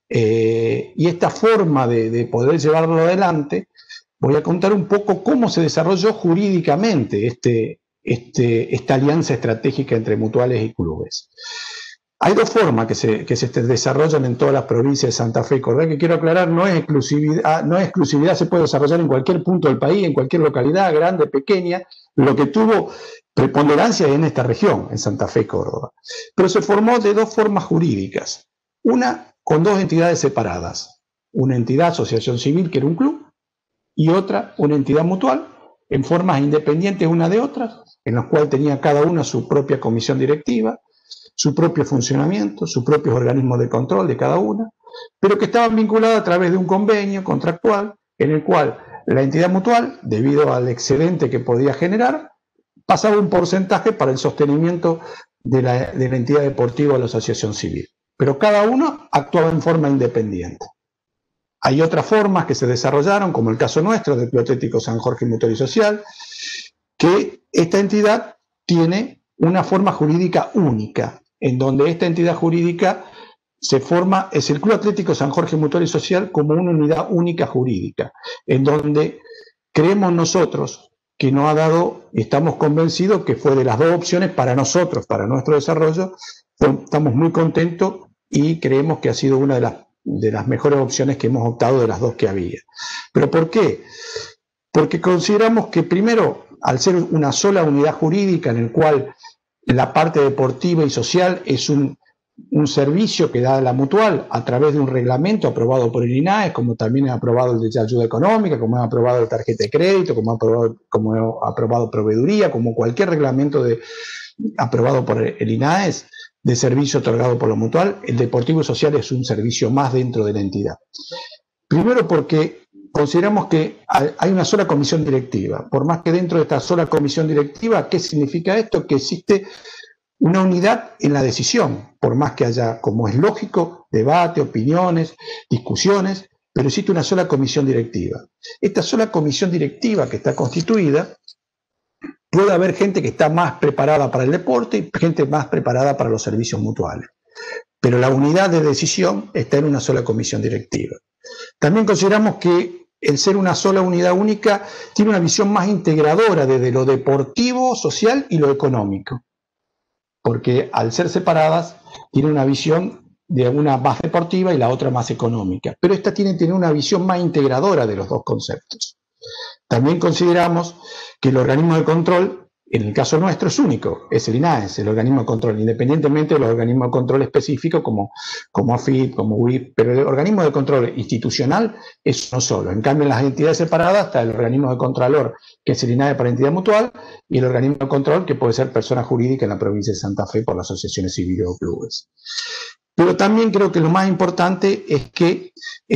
Speaker 4: Y esta forma de poder llevarlo adelante, voy a contar un poco cómo se desarrolló jurídicamente esta alianza estratégica entre mutuales y clubes. Hay dos formas que se desarrollan en todas las provincias de Santa Fe y Córdoba, que quiero aclarar, no es exclusividad, se puede desarrollar en cualquier punto del país, en cualquier localidad, grande, pequeña. Lo que tuvo preponderancia en esta región, en Santa Fe y Córdoba. Pero se formó de dos formas jurídicas. Una con dos entidades separadas. Una entidad, asociación civil, que era un club, y otra, una entidad mutual, en formas independientes una de otras, en las cuales tenía cada una su propia comisión directiva, su propio funcionamiento, sus propios organismos de control de cada una, pero que estaban vinculadas a través de un convenio contractual en el cual la entidad mutual, debido al excedente que podía generar, pasaba un porcentaje para el sostenimiento de la entidad deportiva o la asociación civil. Pero cada uno actuaba en forma independiente. Hay otras formas que se desarrollaron, como el caso nuestro del Club Atlético San Jorge Mutual y Social, que esta entidad tiene una forma jurídica única, en donde esta entidad jurídica se forma, es el Club Atlético San Jorge Mutual y Social como una unidad única jurídica, en donde creemos nosotros que nos ha dado, estamos convencidos que fue de las dos opciones para nosotros, para nuestro desarrollo, estamos muy contentos y creemos que ha sido una de las mejores opciones que hemos optado de las dos que había. ¿Pero por qué? Porque consideramos que primero, al ser una sola unidad jurídica en el cual la parte deportiva y social es un un servicio que da la Mutual a través de un reglamento aprobado por el INAES, como también ha aprobado el de ayuda económica, como ha aprobado la tarjeta de crédito, como ha aprobado proveeduría, como cualquier reglamento aprobado por el INAES de servicio otorgado por la Mutual. El deportivo y social es un servicio más dentro de la entidad. Primero porque consideramos que hay una sola comisión directiva. Por más que dentro de esta sola comisión directiva, ¿qué significa esto? Que existe una unidad en la decisión, por más que haya, como es lógico, debate, opiniones, discusiones, pero existe una sola comisión directiva. Esta sola comisión directiva que está constituida, puede haber gente que está más preparada para el deporte y gente más preparada para los servicios mutuales. Pero la unidad de decisión está en una sola comisión directiva. También consideramos que el ser una sola unidad única tiene una visión más integradora desde lo deportivo, social y lo económico. Porque al ser separadas, tiene una visión de una más deportiva y la otra más económica. Pero esta tiene que tener una visión más integradora de los dos conceptos. También consideramos que el organismo de control, en el caso nuestro, es único, es el INAES, el organismo de control, independientemente de los organismos de control específicos como AFIP, como UIP, pero el organismo de control institucional es uno solo. En cambio, en las entidades separadas está el organismo de contralor, que es el INAES para entidad mutual, y el organismo de control, que puede ser persona jurídica en la provincia de Santa Fe por las asociaciones civiles o clubes. Pero también creo que lo más importante es que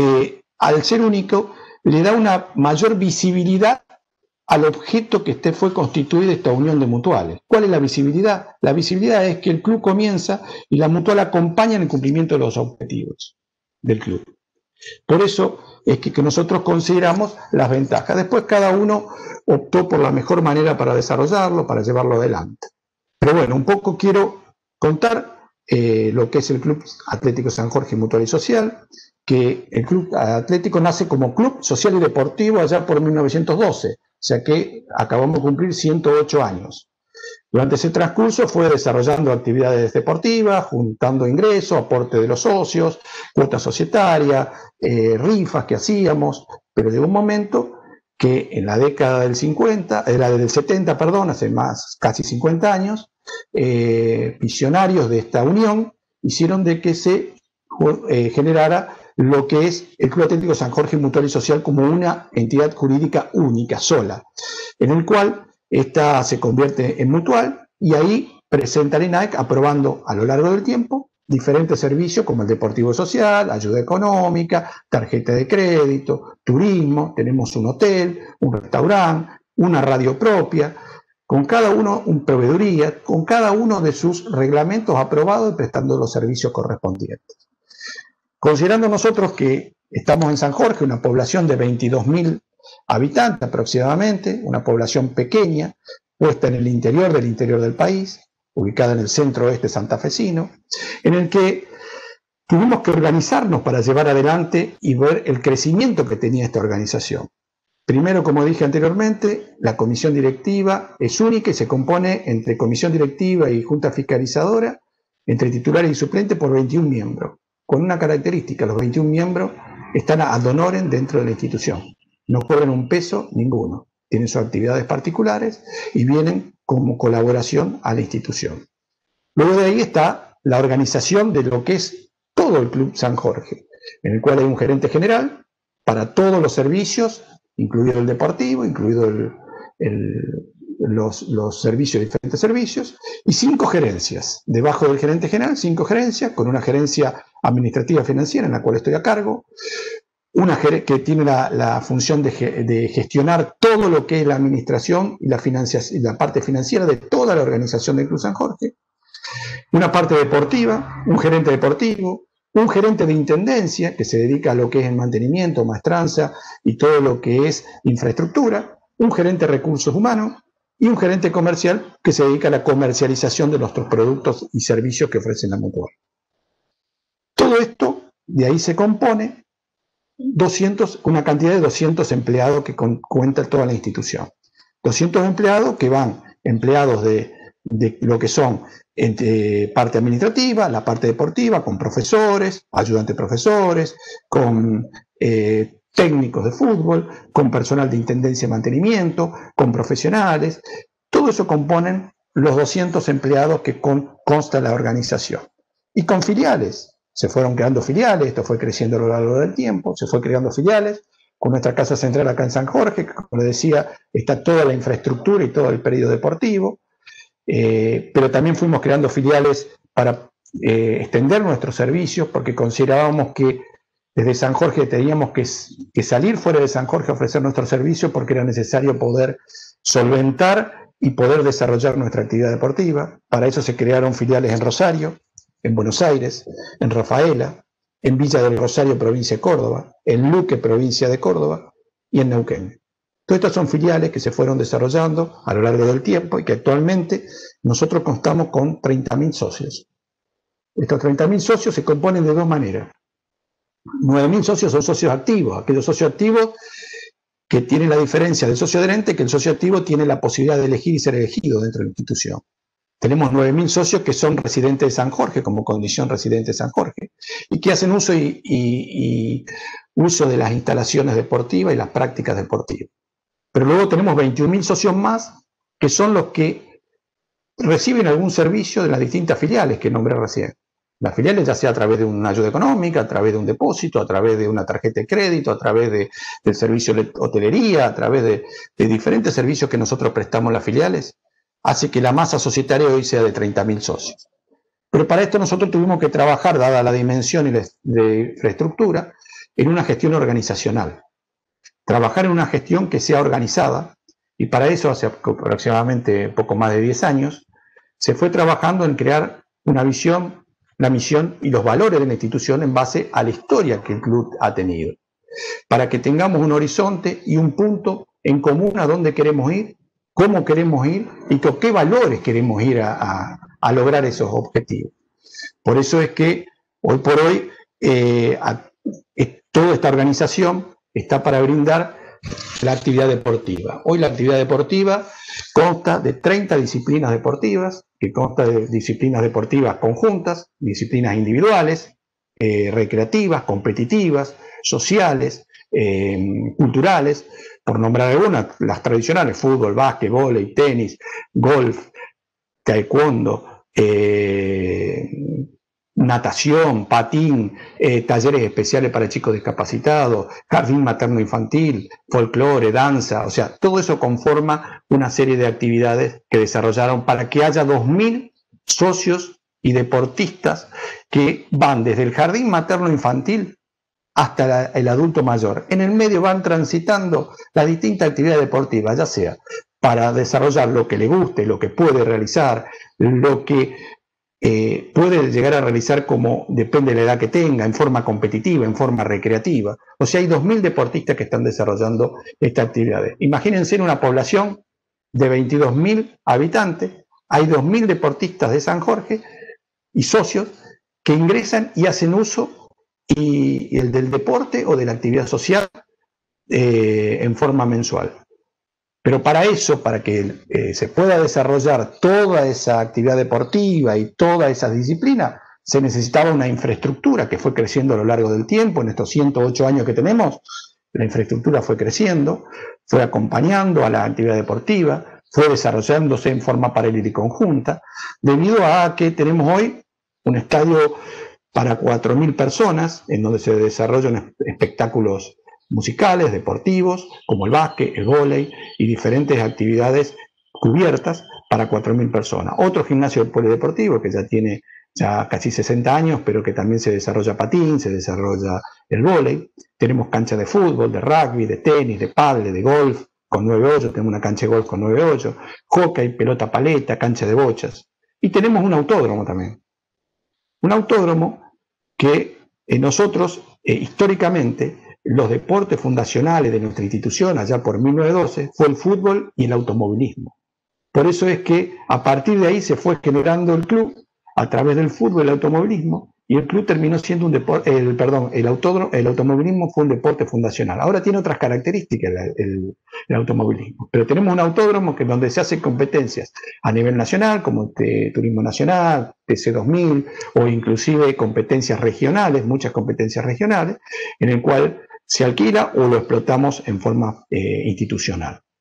Speaker 4: al ser único le da una mayor visibilidad al objeto que fue constituida esta unión de mutuales. ¿Cuál es la visibilidad? La visibilidad es que el club comienza y la mutual acompaña en el cumplimiento de los objetivos del club. Por eso es que nosotros consideramos las ventajas. Después cada uno optó por la mejor manera para desarrollarlo, para llevarlo adelante. Pero bueno, un poco quiero contar lo que es el Club Atlético San Jorge Mutual y Social, que el Club Atlético nace como Club Social y Deportivo allá por 1912. O sea que acabamos de cumplir 108 años. Durante ese transcurso fue desarrollando actividades deportivas, juntando ingresos, aporte de los socios, cuota societaria, rifas que hacíamos, pero llegó un momento que en la década del 70, hace casi 50 años, visionarios de esta unión hicieron de que se generara lo que es el Club Atlético San Jorge Mutual y Social como una entidad jurídica única, sola, en el cual esta se convierte en mutual y ahí presenta el INAEC aprobando a lo largo del tiempo diferentes servicios como el deportivo social, ayuda económica, tarjeta de crédito, turismo, tenemos un hotel, un restaurante, una radio propia, con cada uno una proveeduría, con cada uno de sus reglamentos aprobados y prestando los servicios correspondientes. Considerando nosotros que estamos en San Jorge, una población de 22.000 habitantes aproximadamente, una población pequeña, puesta en el interior del país, ubicada en el centro-oeste santafesino, en el que tuvimos que organizarnos para llevar adelante y ver el crecimiento que tenía esta organización. Primero, como dije anteriormente, la comisión directiva es única y se compone entre comisión directiva y junta fiscalizadora, entre titulares y suplentes por 21 miembros. Con una característica, los 21 miembros están ad honorem dentro de la institución. No cobran un peso ninguno. Tienen sus actividades particulares y vienen como colaboración a la institución. Luego de ahí está la organización de lo que es todo el Club San Jorge, en el cual hay un gerente general para todos los servicios, incluido el deportivo, incluido los servicios, diferentes servicios, y 5 gerencias. Debajo del gerente general, 5 gerencias, con una gerencia administrativa financiera en la cual estoy a cargo, una que tiene la función de gestionar todo lo que es la administración y la parte financiera de toda la organización del Club San Jorge, una parte deportiva, un gerente deportivo, un gerente de intendencia que se dedica a lo que es el mantenimiento, maestranza y todo lo que es infraestructura, un gerente de recursos humanos y un gerente comercial que se dedica a la comercialización de nuestros productos y servicios que ofrecen la mutual. Todo esto, de ahí se compone una cantidad de 200 empleados que cuenta toda la institución. 200 empleados que van empleados de lo que son parte administrativa, la parte deportiva, con profesores, ayudantes profesores, con técnicos de fútbol, con personal de intendencia y mantenimiento, con profesionales. Todo eso componen los 200 empleados que consta la organización. y con filiales. Se fueron creando filiales, esto fue creciendo a lo largo del tiempo, se fue creando filiales, con nuestra casa central acá en San Jorge, que como les decía, está toda la infraestructura y todo el predio deportivo, pero también fuimos creando filiales para extender nuestros servicios, porque considerábamos que desde San Jorge teníamos que salir fuera de San Jorge a ofrecer nuestros servicios, porque era necesario poder solventar y poder desarrollar nuestra actividad deportiva. Para eso se crearon filiales en Rosario, en Buenos Aires, en Rafaela, en Villa del Rosario, provincia de Córdoba, en Luque, provincia de Córdoba, y en Neuquén. Todas estas son filiales que se fueron desarrollando a lo largo del tiempo y que actualmente nosotros contamos con 30.000 socios. Estos 30.000 socios se componen de dos maneras. 9.000 socios son socios activos, aquellos socios activos que tienen la diferencia del socio adherente, que el socio activo tiene la posibilidad de elegir y ser elegido dentro de la institución. Tenemos 9.000 socios que son residentes de San Jorge, como condición residente de San Jorge, y que hacen uso uso de las instalaciones deportivas y las prácticas deportivas. Pero luego tenemos 21.000 socios más, que son los que reciben algún servicio de las distintas filiales que nombré recién. Las filiales, ya sea a través de una ayuda económica, a través de un depósito, a través de una tarjeta de crédito, a través del servicio de hotelería, a través de diferentes servicios que nosotros prestamos las filiales, hace que la masa societaria hoy sea de 30.000 socios. Pero para esto nosotros tuvimos que trabajar, dada la dimensión y la infraestructura, en una gestión organizacional. Trabajar en una gestión que sea organizada, y para eso hace aproximadamente poco más de 10 años, se fue trabajando en crear una visión, la misión y los valores de la institución en base a la historia que el club ha tenido, para que tengamos un horizonte y un punto en común a dónde queremos ir, cómo queremos ir y con qué valores queremos ir a lograr esos objetivos. Por eso es que hoy por hoy toda esta organización está para brindar la actividad deportiva. Hoy la actividad deportiva consta de 30 disciplinas deportivas, que consta de disciplinas deportivas conjuntas, disciplinas individuales, recreativas, competitivas, sociales, culturales, por nombrar algunas, las tradicionales: fútbol, básquet, vóley, tenis, golf, taekwondo, natación, patín, talleres especiales para chicos discapacitados, jardín materno-infantil, folclore, danza. O sea, todo eso conforma una serie de actividades que desarrollaron para que haya 2.000 socios y deportistas que van desde el jardín materno-infantil hasta el adulto mayor. En el medio van transitando las distintas actividades deportivas, ya sea para desarrollar lo que le guste, lo que puede realizar, lo que puede llegar a realizar, como depende de la edad que tenga, en forma competitiva, en forma recreativa. O sea, hay 2.000 deportistas que están desarrollando estas actividades. Imagínense, en una población de 22.000 habitantes, hay 2.000 deportistas de San Jorge y socios que ingresan y hacen uso el del deporte o de la actividad social en forma mensual. Pero para eso, para que se pueda desarrollar toda esa actividad deportiva y toda esa disciplina, se necesitaba una infraestructura que fue creciendo a lo largo del tiempo. En estos 108 años que tenemos, la infraestructura fue creciendo, fue acompañando a la actividad deportiva, fue desarrollándose en forma paralela y conjunta, debido a que tenemos hoy un estadio para 4.000 personas, en donde se desarrollan espectáculos musicales, deportivos, como el básquet, el vóley y diferentes actividades cubiertas para 4.000 personas. Otro gimnasio polideportivo que ya tiene casi 60 años, pero que también se desarrolla patín, se desarrolla el vóley. Tenemos canchas de fútbol, de rugby, de tenis, de pádel, de golf con 9 hoyos, tenemos una cancha de golf con 9 hoyos, hockey, pelota paleta, cancha de bochas. Y tenemos un autódromo también. Un autódromo que nosotros, históricamente, los deportes fundacionales de nuestra institución, allá por 1912, fue el fútbol y el automovilismo. Por eso es que a partir de ahí se fue generando el club a través del fútbol y el automovilismo, y el club terminó siendo un deporte, el automovilismo fue un deporte fundacional. Ahora tiene otras características el automovilismo, pero tenemos un autódromo que donde se hacen competencias a nivel nacional, como Turismo Nacional, TC2000, o inclusive competencias regionales, muchas competencias regionales, en el cual se alquila o lo explotamos en forma institucional.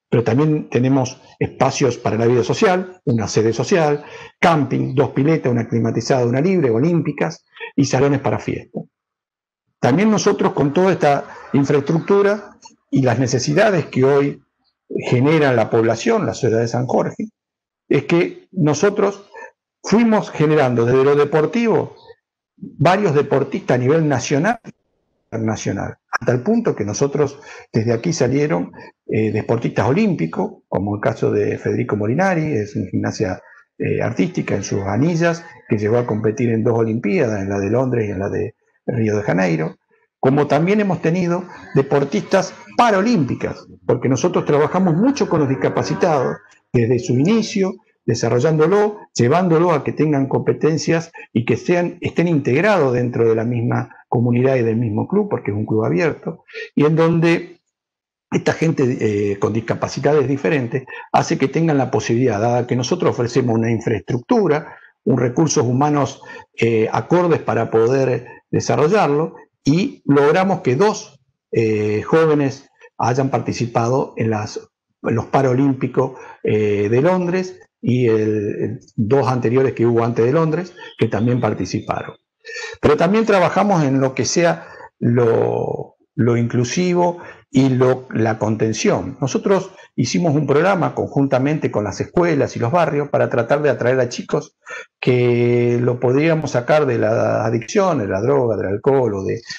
Speaker 4: pero también tenemos espacios para la vida social, una sede social, camping, 2 piletas, una climatizada, una libre, olímpicas y salones para fiesta. También nosotros, con toda esta infraestructura y las necesidades que hoy genera la población, la ciudad de San Jorge, es que nosotros fuimos generando desde lo deportivo varios deportistas a nivel nacional e internacional, hasta el punto que nosotros desde aquí salieron deportistas olímpicos, como el caso de Federico Molinari, es una gimnasia artística en sus anillas, que llegó a competir en 2 Olimpiadas, en la de Londres y en la de Río de Janeiro, como también hemos tenido deportistas paralímpicas, porque nosotros trabajamos mucho con los discapacitados desde su inicio, desarrollándolo, llevándolo a que tengan competencias y que estén integrados dentro de la misma comunidad y del mismo club, porque es un club abierto, y en donde esta gente con discapacidades diferentes hace que tengan la posibilidad, dada que nosotros ofrecemos una infraestructura, recursos humanos acordes para poder desarrollarlo, y logramos que 2 jóvenes hayan participado en los Paralímpicos de Londres y 2 anteriores que hubo antes de Londres, que también participaron. Pero también trabajamos en lo que sea lo inclusivo y la contención. Nosotros hicimos un programa conjuntamente con las escuelas y los barrios para tratar de atraer a chicos que lo podríamos sacar de la adicción, de la droga, del alcohol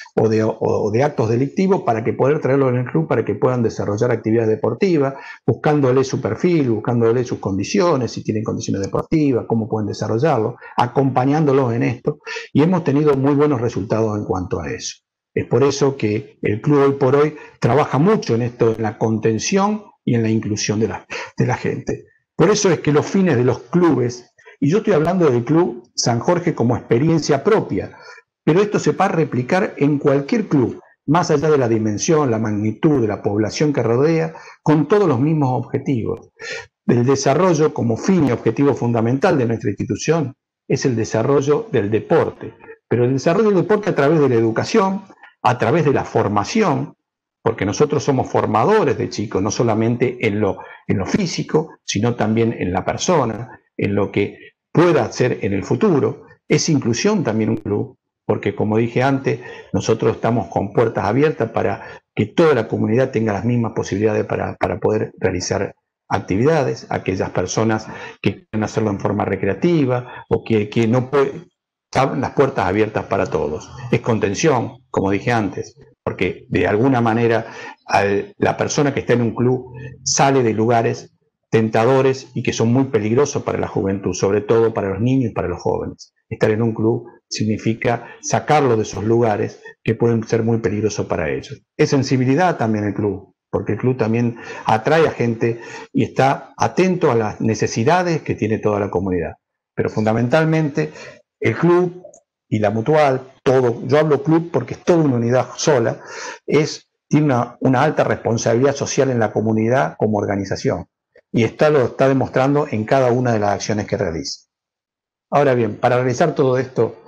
Speaker 4: o de actos delictivos, para que poder traerlos en el club, para que puedan desarrollar actividades deportivas, buscándole su perfil, buscándole sus condiciones, si tienen condiciones deportivas, cómo pueden desarrollarlo, acompañándolos en esto, y hemos tenido muy buenos resultados en cuanto a eso. Es por eso que el club hoy por hoy trabaja mucho en esto, en la contención y en la inclusión de la gente. Por eso es que los fines de los clubes, y yo estoy hablando del Club San Jorge como experiencia propia, pero esto se va a replicar en cualquier club, más allá de la dimensión, la magnitud de la población que rodea, con todos los mismos objetivos. El desarrollo como fin y objetivo fundamental de nuestra institución es el desarrollo del deporte, pero el desarrollo del deporte a través de la educación, a través de la formación, porque nosotros somos formadores de chicos, no solamente en lo físico, sino también en la persona, en lo que pueda ser en el futuro. Es inclusión también un club, porque como dije antes, nosotros estamos con puertas abiertas para que toda la comunidad tenga las mismas posibilidades para poder realizar actividades, aquellas personas que quieren hacerlo en forma recreativa o que no pueden. Están las puertas abiertas para todos. Es contención, como dije antes, porque de alguna manera la persona que está en un club sale de lugares tentadores y que son muy peligrosos para la juventud, sobre todo para los niños y para los jóvenes. Estar en un club significa sacarlo de esos lugares que pueden ser muy peligrosos para ellos. Es sensibilidad también el club, porque el club también atrae a gente y está atento a las necesidades que tiene toda la comunidad. Pero fundamentalmente el club y la mutual, todo, yo hablo club porque es toda una unidad sola, tiene una alta responsabilidad social en la comunidad como organización. Y lo está demostrando en cada una de las acciones que realiza. Ahora bien, para realizar todo esto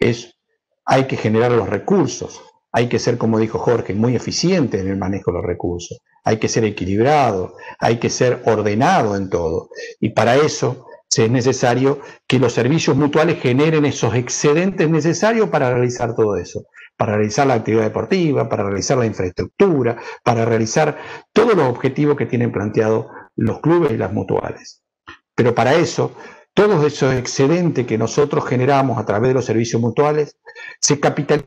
Speaker 4: hay que generar los recursos, hay que ser, como dijo Jorge, muy eficiente en el manejo de los recursos, hay que ser equilibrado, hay que ser ordenado en todo. Y para eso es necesario que los servicios mutuales generen esos excedentes necesarios para realizar todo eso, para realizar la actividad deportiva, para realizar la infraestructura, para realizar todos los objetivos que tienen planteados los clubes y las mutuales. Pero para eso, todos esos excedentes que nosotros generamos a través de los servicios mutuales se capitalizan.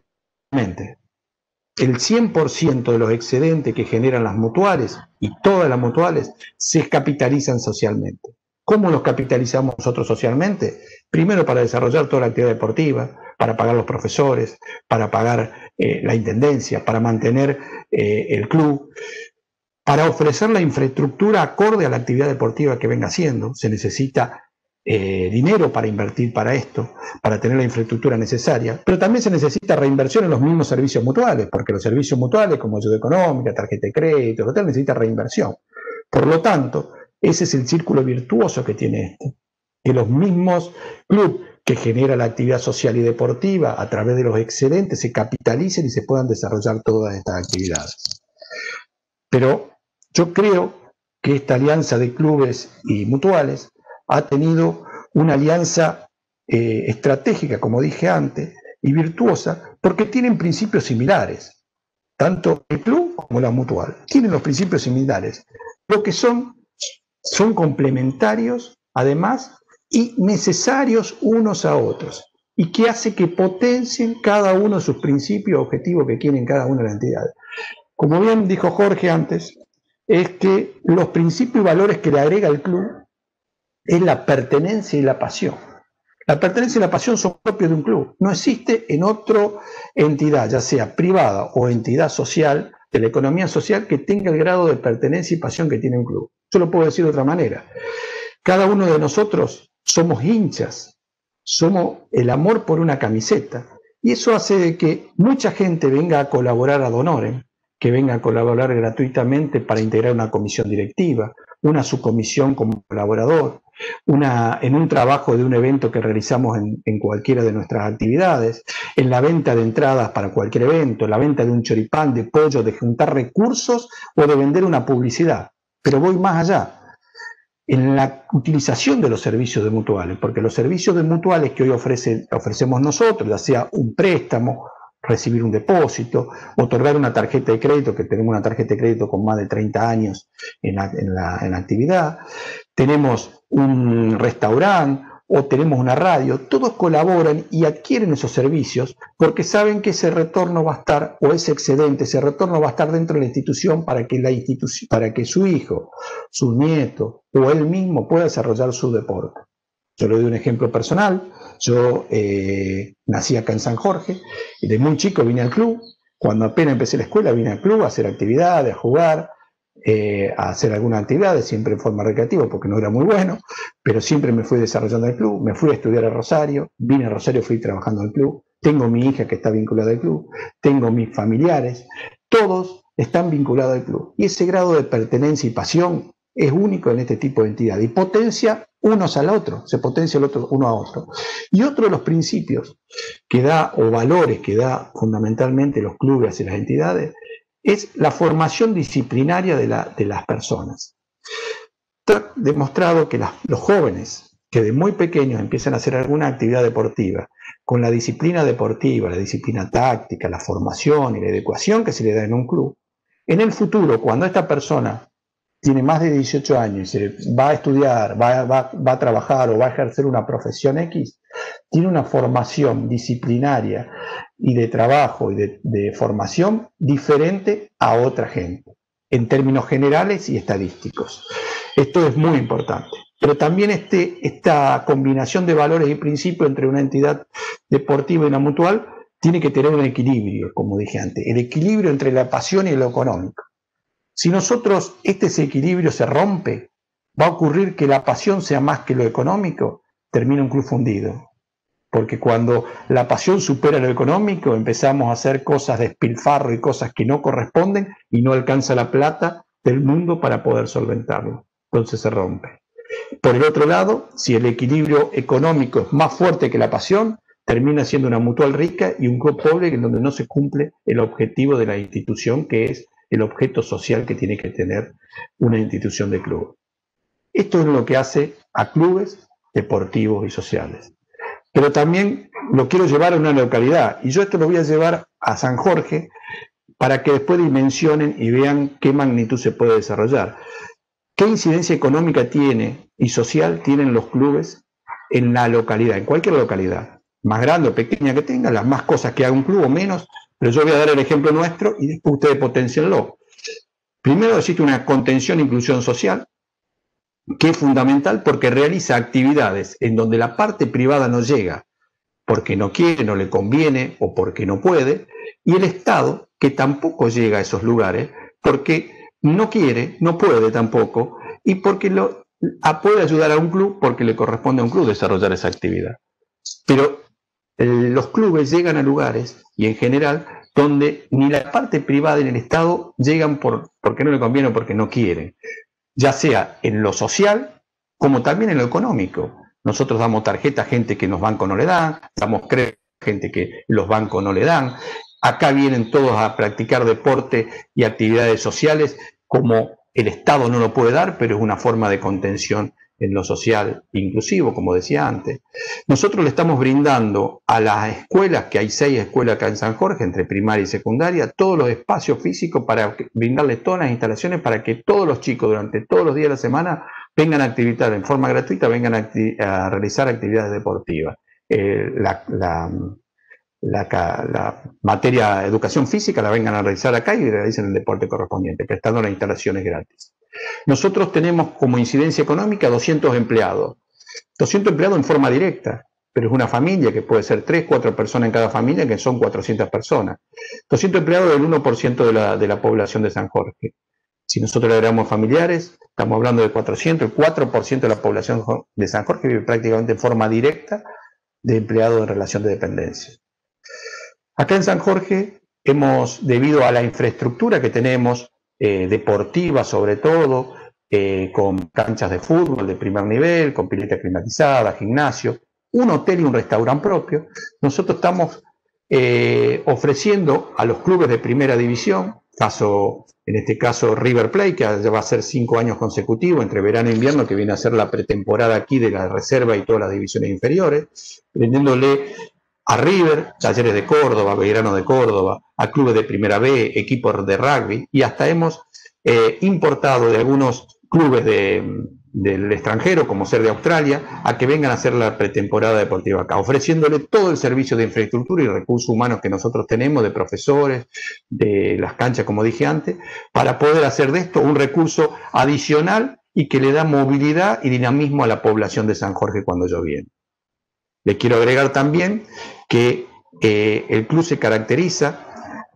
Speaker 4: El 100% de los excedentes que generan las mutuales y todas las mutuales se capitalizan socialmente. ¿Cómo los capitalizamos nosotros socialmente? Primero, para desarrollar toda la actividad deportiva, para pagar los profesores, para pagar la intendencia, para mantener el club, para ofrecer la infraestructura acorde a la actividad deportiva que venga haciendo. Se necesita dinero para invertir para esto, para tener la infraestructura necesaria, pero también se necesita reinversión en los mismos servicios mutuales, porque los servicios mutuales como ayuda económica, tarjeta de crédito, lo tal, necesita reinversión. Por lo tanto, ese es el círculo virtuoso que tiene esto, que los mismos clubes que generan la actividad social y deportiva a través de los excedentes se capitalicen y se puedan desarrollar todas estas actividades. Pero yo creo que esta alianza de clubes y mutuales ha tenido una alianza estratégica, como dije antes, y virtuosa, porque tienen principios similares. Tanto el club como la mutual tienen los principios similares. Lo que son complementarios, además, y necesarios unos a otros, y que hace que potencien cada uno de sus principios objetivos que quieren cada una de las entidades. Como bien dijo Jorge antes, es que los principios y valores que le agrega el club es la pertenencia y la pasión. La pertenencia y la pasión son propios de un club. No existe en otra entidad, ya sea privada o entidad social, de la economía social, que tenga el grado de pertenencia y pasión que tiene un club. Yo lo puedo decir de otra manera. Cada uno de nosotros somos hinchas, somos el amor por una camiseta, y eso hace de que mucha gente venga a colaborar ad honorem, que venga a colaborar gratuitamente para integrar una comisión directiva, una subcomisión como colaborador, en un trabajo de un evento que realizamos en cualquiera de nuestras actividades, en la venta de entradas para cualquier evento, la venta de un choripán, de pollo, de juntar recursos o de vender una publicidad. Pero voy más allá, en la utilización de los servicios de mutuales, porque los servicios de mutuales que hoy ofrecemos nosotros, ya sea un préstamo, recibir un depósito, otorgar una tarjeta de crédito, que tenemos una tarjeta de crédito con más de 30 años en la actividad, tenemos un restaurante o tenemos una radio, todos colaboran y adquieren esos servicios porque saben que ese retorno va a estar, o ese excedente, ese retorno va a estar dentro de la institución para que su hijo, su nieto o él mismo pueda desarrollar su deporte. Yo le doy un ejemplo personal. Yo nací acá en San Jorge y de muy chico vine al club. Cuando apenas empecé la escuela vine al club a hacer actividades, a jugar, a hacer algunas actividades, siempre en forma recreativa porque no era muy bueno, pero siempre me fui desarrollando el club. Me fui a estudiar a Rosario, vine a Rosario, fui trabajando al club. Tengo mi hija que está vinculada al club, tengo mis familiares, todos están vinculados al club. Y ese grado de pertenencia y pasión es único en este tipo de entidad y potencia unos al otro, se potencia el otro uno a otro. Y otro de los principios que da, o valores que da fundamentalmente los clubes y las entidades, es la formación disciplinaria de las personas. Está demostrado que los jóvenes que de muy pequeños empiezan a hacer alguna actividad deportiva, con la disciplina deportiva, la disciplina táctica, la formación y la educación que se le da en un club, en el futuro, cuando esta persona tiene más de 18 años y se va a estudiar, va a trabajar o va a ejercer una profesión X, tiene una formación disciplinaria y de trabajo y de formación diferente a otra gente, en términos generales y estadísticos. Esto es muy importante. Pero también esta combinación de valores y principios entre una entidad deportiva y una mutual tiene que tener un equilibrio, como dije antes, el equilibrio entre la pasión y lo económico. Si nosotros este equilibrio se rompe, va a ocurrir que la pasión sea más que lo económico, termina un club fundido. Porque cuando la pasión supera lo económico, empezamos a hacer cosas de despilfarro y cosas que no corresponden y no alcanza la plata del mundo para poder solventarlo. Entonces se rompe. Por el otro lado, si el equilibrio económico es más fuerte que la pasión, termina siendo una mutual rica y un club pobre en donde no se cumple el objetivo de la institución, que es el objeto social que tiene que tener una institución de club. Esto es lo que hace a clubes deportivos y sociales. Pero también lo quiero llevar a una localidad, y yo esto lo voy a llevar a San Jorge para que después dimensionen y vean qué magnitud se puede desarrollar. ¿Qué incidencia económica tiene y social tienen los clubes en la localidad, en cualquier localidad? Más grande o pequeña que tenga, las más cosas que haga un club o menos, pero yo voy a dar el ejemplo nuestro y después ustedes potencienlo. Primero existe una contención e inclusión social, que es fundamental porque realiza actividades en donde la parte privada no llega, porque no quiere, no le conviene o porque no puede, y el Estado, que tampoco llega a esos lugares, porque no quiere, no puede tampoco, y porque puede ayudar a un club porque le corresponde a un club desarrollar esa actividad. Pero los clubes llegan a lugares, y en general, donde ni la parte privada ni el Estado llegan porque no le conviene o porque no quieren, ya sea en lo social como también en lo económico. Nosotros damos tarjeta a gente que los bancos no le dan, damos crédito a gente que los bancos no le dan. Acá vienen todos a practicar deporte y actividades sociales como el Estado no lo puede dar, pero es una forma de contención en lo social inclusivo, como decía antes. Nosotros le estamos brindando a las escuelas, que hay 6 escuelas acá en San Jorge, entre primaria y secundaria, todos los espacios físicos para brindarles todas las instalaciones para que todos los chicos durante todos los días de la semana vengan a activitar en forma gratuita, vengan a realizar actividades deportivas. La materia de educación física la vengan a realizar acá y realicen el deporte correspondiente, prestando las instalaciones gratis. Nosotros tenemos como incidencia económica 200 empleados. 200 empleados en forma directa, pero es una familia que puede ser 3, 4 personas en cada familia, que son 400 personas. 200 empleados del 1% de la población de San Jorge. Si nosotros le agregamos familiares, estamos hablando de 400, el 4% de la población de San Jorge vive prácticamente en forma directa de empleados en relación de dependencia. Acá en San Jorge debido a la infraestructura que tenemos, deportiva sobre todo, con canchas de fútbol de primer nivel, con pileta climatizada, gimnasio, un hotel y un restaurante propio, nosotros estamos ofreciendo a los clubes de primera división, en este caso River Plate, que ya va a ser 5 años consecutivos, entre verano e invierno, que viene a ser la pretemporada aquí de la reserva y todas las divisiones inferiores, vendiéndole a River, Talleres de Córdoba, Belgrano de Córdoba, a clubes de Primera B, equipos de rugby, y hasta hemos importado de algunos clubes del extranjero, como ser de Australia, a que vengan a hacer la pretemporada deportiva acá, ofreciéndole todo el servicio de infraestructura y recursos humanos que nosotros tenemos, de profesores, de las canchas, como dije antes, para poder hacer de esto un recurso adicional y que le da movilidad y dinamismo a la población de San Jorge cuando lloviene. Le quiero agregar también que el club se caracteriza,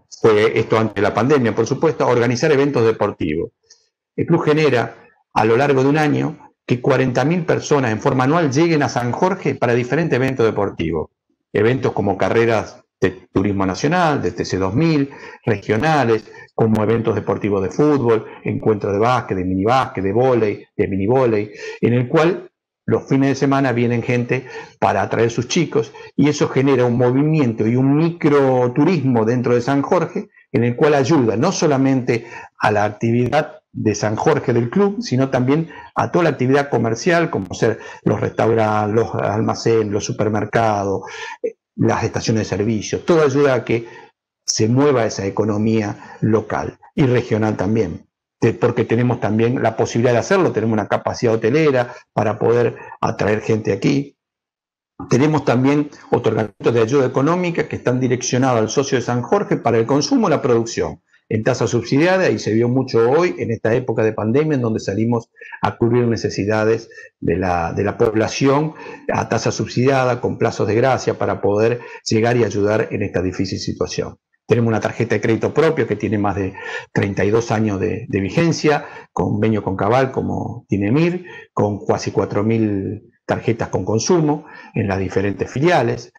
Speaker 4: esto antes de la pandemia, por supuesto, a organizar eventos deportivos. El club genera a lo largo de un año que 40.000 personas en forma anual lleguen a San Jorge para diferentes eventos deportivos. Eventos como carreras de turismo nacional, de TC2000, regionales, como eventos deportivos de fútbol, encuentros de básquet, de minibásquet, de vóley, de minivóley, en el cual los fines de semana vienen gente para atraer sus chicos y eso genera un movimiento y un microturismo dentro de San Jorge en el cual ayuda no solamente a la actividad de San Jorge del club, sino también a toda la actividad comercial, como ser los restaurantes, los almacenes, los supermercados, las estaciones de servicio. Todo ayuda a que se mueva esa economía local y regional también, porque tenemos también la posibilidad de hacerlo, tenemos una capacidad hotelera para poder atraer gente aquí. Tenemos también otorgamientos de ayuda económica que están direccionados al socio de San Jorge para el consumo y la producción, en tasa subsidiada, y se vio mucho hoy en esta época de pandemia en donde salimos a cubrir necesidades de la población a tasa subsidiada, con plazos de gracia para poder llegar y ayudar en esta difícil situación. Tenemos una tarjeta de crédito propio que tiene más de 32 años de vigencia, convenio con Cabal como tiene MIR, con casi 4.000 tarjetas con consumo en las diferentes filiales.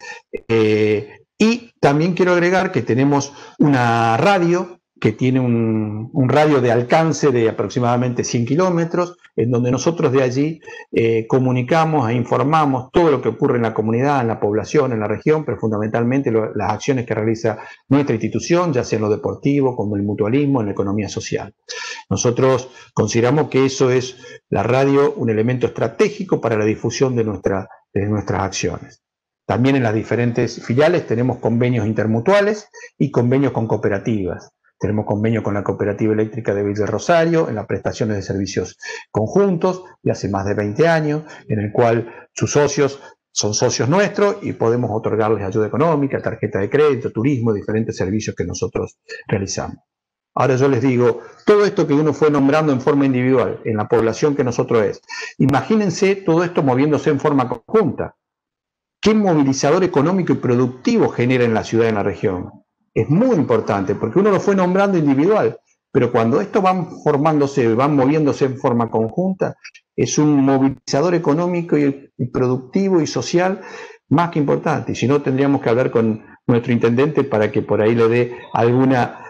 Speaker 4: Y también quiero agregar que tenemos una radio que tiene un radio de alcance de aproximadamente 100 kilómetros, en donde nosotros de allí comunicamos e informamos todo lo que ocurre en la comunidad, en la población, en la región, pero fundamentalmente las acciones que realiza nuestra institución, ya sea en lo deportivo, como el mutualismo, en la economía social. Nosotros consideramos que eso es la radio un elemento estratégico para la difusión de nuestras acciones. También en las diferentes filiales tenemos convenios intermutuales y convenios con cooperativas. Tenemos convenio con la Cooperativa Eléctrica de Villa Rosario en las prestaciones de servicios conjuntos de hace más de 20 años, en el cual sus socios son socios nuestros y podemos otorgarles ayuda económica, tarjeta de crédito, turismo, diferentes servicios que nosotros realizamos. Ahora yo les digo, todo esto que uno fue nombrando en forma individual, en la población que nosotros es, imagínense todo esto moviéndose en forma conjunta. ¿Qué movilizador económico y productivo genera en la ciudad y en la región? Es muy importante, porque uno lo fue nombrando individual, pero cuando esto van formándose, van moviéndose en forma conjunta, es un movilizador económico y productivo y social más que importante. Y si no, tendríamos que hablar con nuestro intendente para que por ahí le dé alguna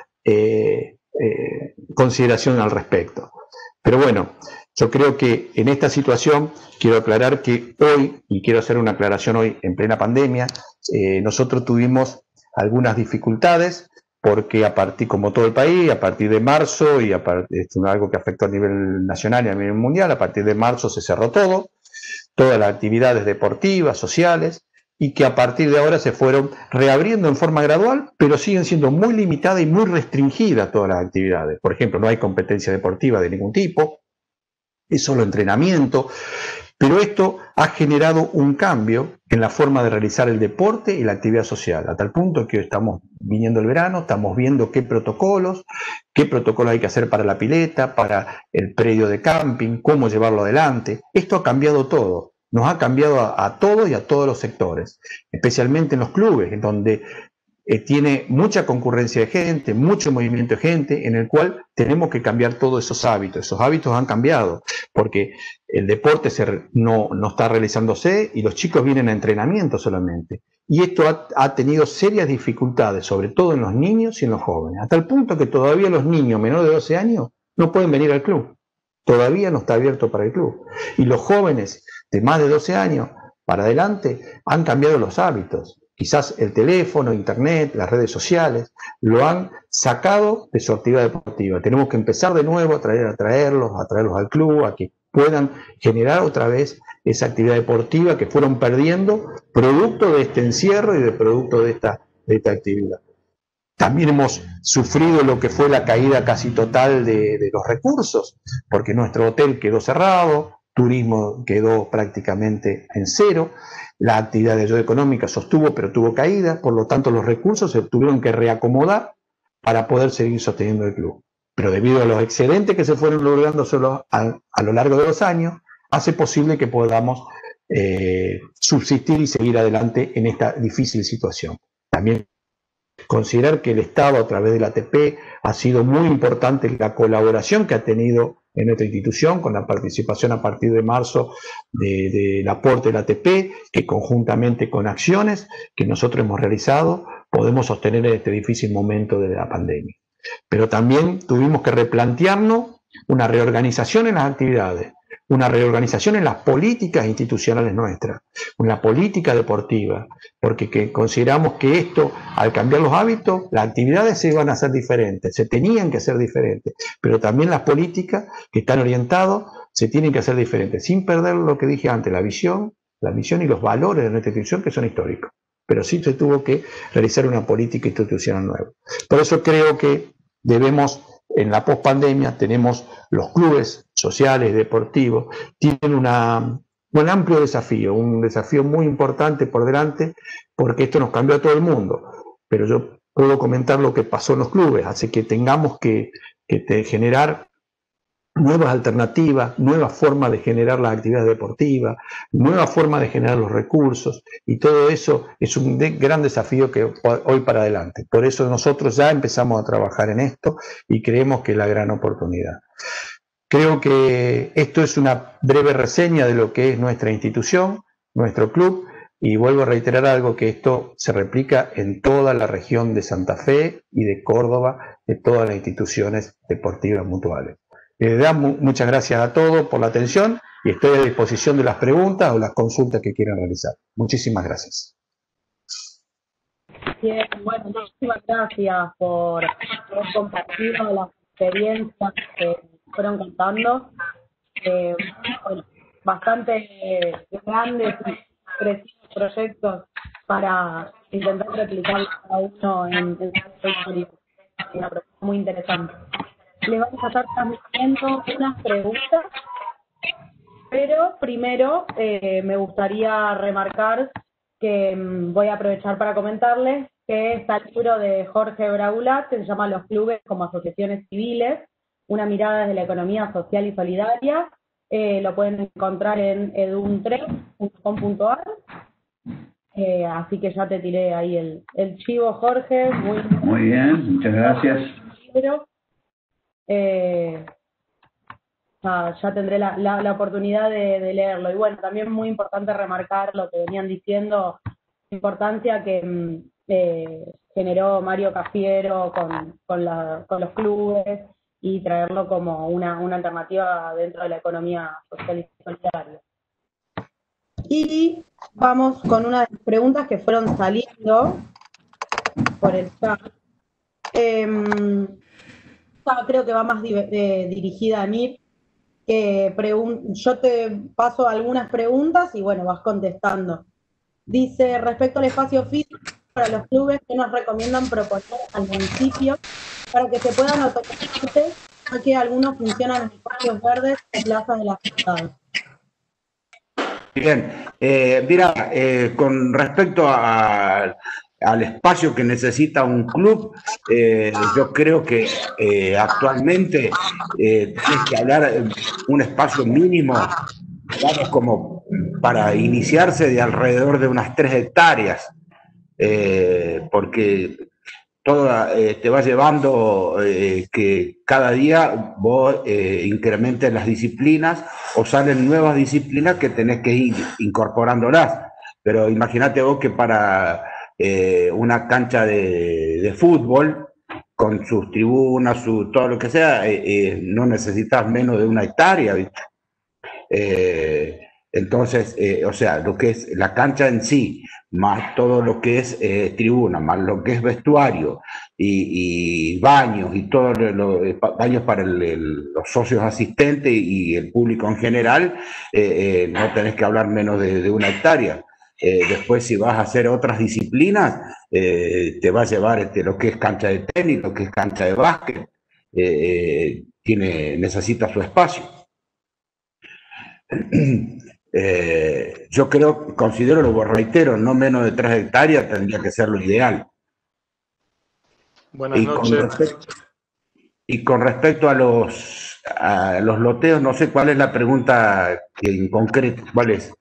Speaker 4: consideración al respecto. Pero bueno, yo creo que en esta situación quiero aclarar que hoy, y quiero hacer una aclaración hoy en plena pandemia, nosotros tuvimos algunas dificultades porque como todo el país, a partir de marzo, y es algo que afectó a nivel nacional y a nivel mundial, a partir de marzo se cerró todo, todas las actividades deportivas, sociales, y que a partir de ahora se fueron reabriendo en forma gradual, pero siguen siendo muy limitadas y muy restringidas todas las actividades. Por ejemplo, no hay competencia deportiva de ningún tipo, es solo entrenamiento, pero esto ha generado un cambio en la forma de realizar el deporte y la actividad social, a tal punto que estamos viniendo el verano, estamos viendo qué protocolos hay que hacer para la pileta, para el predio de camping, cómo llevarlo adelante. Esto ha cambiado todo, nos ha cambiado a todos y a todos los sectores, especialmente en los clubes, en donde tiene mucha concurrencia de gente, mucho movimiento de gente, en el cual tenemos que cambiar todos esos hábitos. Esos hábitos han cambiado, porque el deporte no está realizándose y los chicos vienen a entrenamiento solamente. Y esto ha tenido serias dificultades, sobre todo en los niños y en los jóvenes, hasta el punto que todavía los niños menores de 12 años no pueden venir al club. Todavía no está abierto para el club. Y los jóvenes de más de 12 años para adelante han cambiado los hábitos. Quizás el teléfono, internet, las redes sociales, lo han sacado de su actividad deportiva. Tenemos que empezar de nuevo a traerlos al club, a que puedan generar otra vez esa actividad deportiva que fueron perdiendo producto de este encierro y de producto de esta actividad. También hemos sufrido lo que fue la caída casi total de los recursos, porque nuestro hotel quedó cerrado, turismo quedó prácticamente en cero, la actividad de ayuda económica sostuvo, pero tuvo caída, por lo tanto los recursos se tuvieron que reacomodar para poder seguir sosteniendo el club. Pero debido a los excedentes que se fueron logrando a lo largo de los años, hace posible que podamos subsistir y seguir adelante en esta difícil situación. También considerar que el Estado, a través del ATP, ha sido muy importante la colaboración que ha tenido en nuestra institución, con la participación a partir de marzo del aporte del ATP, que conjuntamente con acciones que nosotros hemos realizado, podemos sostener en este difícil momento de la pandemia. Pero también tuvimos que replantearnos una reorganización en las actividades, una reorganización en las políticas institucionales nuestras, una política deportiva, porque consideramos que esto, al cambiar los hábitos, las actividades se iban a hacer diferentes, se tenían que hacer diferentes, pero también las políticas que están orientadas se tienen que hacer diferentes, sin perder lo que dije antes, la visión y los valores de nuestra institución, que son históricos. Pero sí se tuvo que realizar una política institucional nueva. Por eso creo que debemos, en la pospandemia, tenemos los clubes sociales, deportivos, tienen un amplio desafío, un desafío muy importante por delante, porque esto nos cambió a todo el mundo. Pero yo puedo comentar lo que pasó en los clubes, así que tengamos que generar nuevas alternativas, nuevas formas de generar las actividades deportivas, nuevas formas de generar los recursos, y todo eso es un gran desafío que hoy para adelante. Por eso nosotros ya empezamos a trabajar en esto y creemos que es la gran oportunidad. Creo que esto es una breve reseña de lo que es nuestra institución, nuestro club, y vuelvo a reiterar algo, que esto se replica en toda la región de Santa Fe y de Córdoba, de todas las instituciones deportivas mutuales. Les damos muchas gracias a todos por la atención y estoy a disposición de las preguntas o las consultas que quieran realizar. Muchísimas gracias.
Speaker 5: Bien, bueno, muchísimas gracias por haber compartido las experiencias que fueron contando. Bueno, bastante grandes y crecidos proyectos para intentar replicar cada uno en su territorio. Una propuesta muy interesante. Les vamos a estar transmitiendo unas preguntas, pero primero me gustaría remarcar que voy a aprovechar para comentarles que está el libro de Jorge Braulat, que se llama Los clubes como asociaciones civiles, una mirada desde la economía social y solidaria. Lo pueden encontrar en edun3.com.ar. Así que ya te tiré ahí el chivo, Jorge.
Speaker 2: Muy bien, muchas gracias.
Speaker 5: Ya tendré la oportunidad de leerlo. Y bueno, también muy importante remarcar lo que venían diciendo, la importancia que generó Mario Cafiero con los clubes y traerlo como una alternativa dentro de la economía social y solidaria. Y vamos con una de las preguntas que fueron saliendo por el chat. Creo que va más dirigida a mí. Yo te paso algunas preguntas y bueno, vas contestando. Dice, respecto al espacio físico para los clubes, ¿qué nos recomiendan proponer al municipio para que se puedan autoconectarse, ya que algunos funcionan en espacios verdes o plazas de la ciudad?
Speaker 3: Bien, mira, con respecto al espacio que necesita un club, yo creo que actualmente tienes que hablar un espacio mínimo, digamos, como para iniciarse de alrededor de unas 3 hectáreas, porque todo te va llevando que cada día vos incrementes las disciplinas o salen nuevas disciplinas que tenés que ir incorporándolas. Pero imagínate vos que para una cancha de fútbol, con sus tribunas, todo lo que sea, no necesitas menos de 1 hectárea, ¿viste? Entonces, o sea, lo que es la cancha en sí, más todo lo que es tribuna, más lo que es vestuario y baños y todos baños para los socios asistentes y el público en general, no tenés que hablar menos de 1 hectárea. Después, si vas a hacer otras disciplinas, te va a llevar lo que es cancha de tenis, lo que es cancha de básquet, necesita su espacio. Yo considero, lo reitero, no menos de 3 hectáreas tendría que ser lo ideal.
Speaker 6: Buenas noches.
Speaker 3: Y con respecto a los loteos, no sé cuál es la pregunta en concreto, ¿cuál es?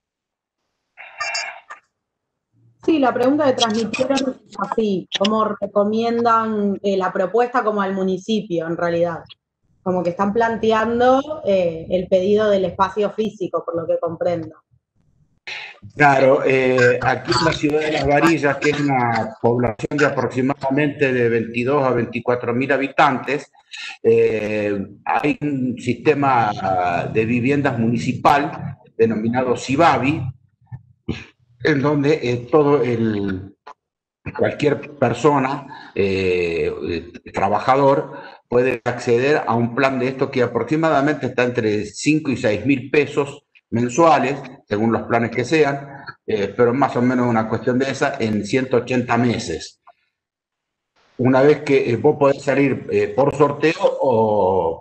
Speaker 5: Sí, la pregunta que transmitieron es así, ¿cómo recomiendan la propuesta como al municipio en realidad? Como que están planteando el pedido del espacio físico, por lo que comprendo.
Speaker 3: Claro, aquí en la ciudad de Las Varillas, que es una población de aproximadamente de 22 a 24 mil habitantes, hay un sistema de viviendas municipal denominado CIVAVI, en donde cualquier persona, trabajador, puede acceder a un plan de esto que aproximadamente está entre 5 y 6 mil pesos mensuales, según los planes que sean, pero más o menos una cuestión de esa en 180 meses. Una vez que vos podés salir por sorteo o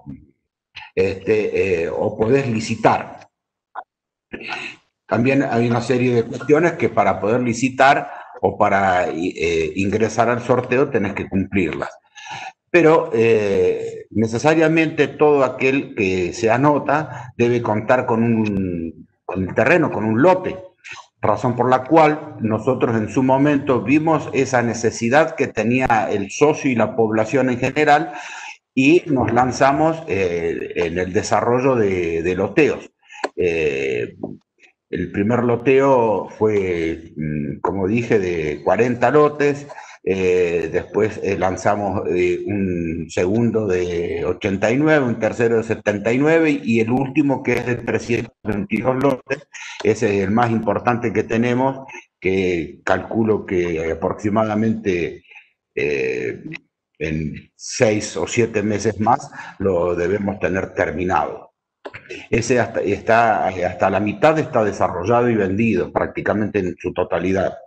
Speaker 3: podés licitar. También hay una serie de cuestiones que para poder licitar o para ingresar al sorteo tenés que cumplirlas. Pero necesariamente todo aquel que se anota debe contar con el terreno, con un lote, razón por la cual nosotros en su momento vimos esa necesidad que tenía el socio y la población en general y nos lanzamos en el desarrollo de loteos. El primer loteo fue, como dije, de 40 lotes. Después lanzamos un segundo de 89, un tercero de 79 y el último que es de 322 lotes. Ese es el más importante que tenemos, que calculo que aproximadamente en 6 o 7 meses más lo debemos tener terminado. Ese hasta la mitad está desarrollado y vendido prácticamente en su totalidad.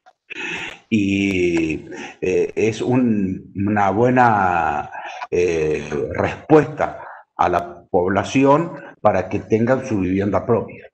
Speaker 3: Y es una buena respuesta a la población para que tengan su vivienda propia.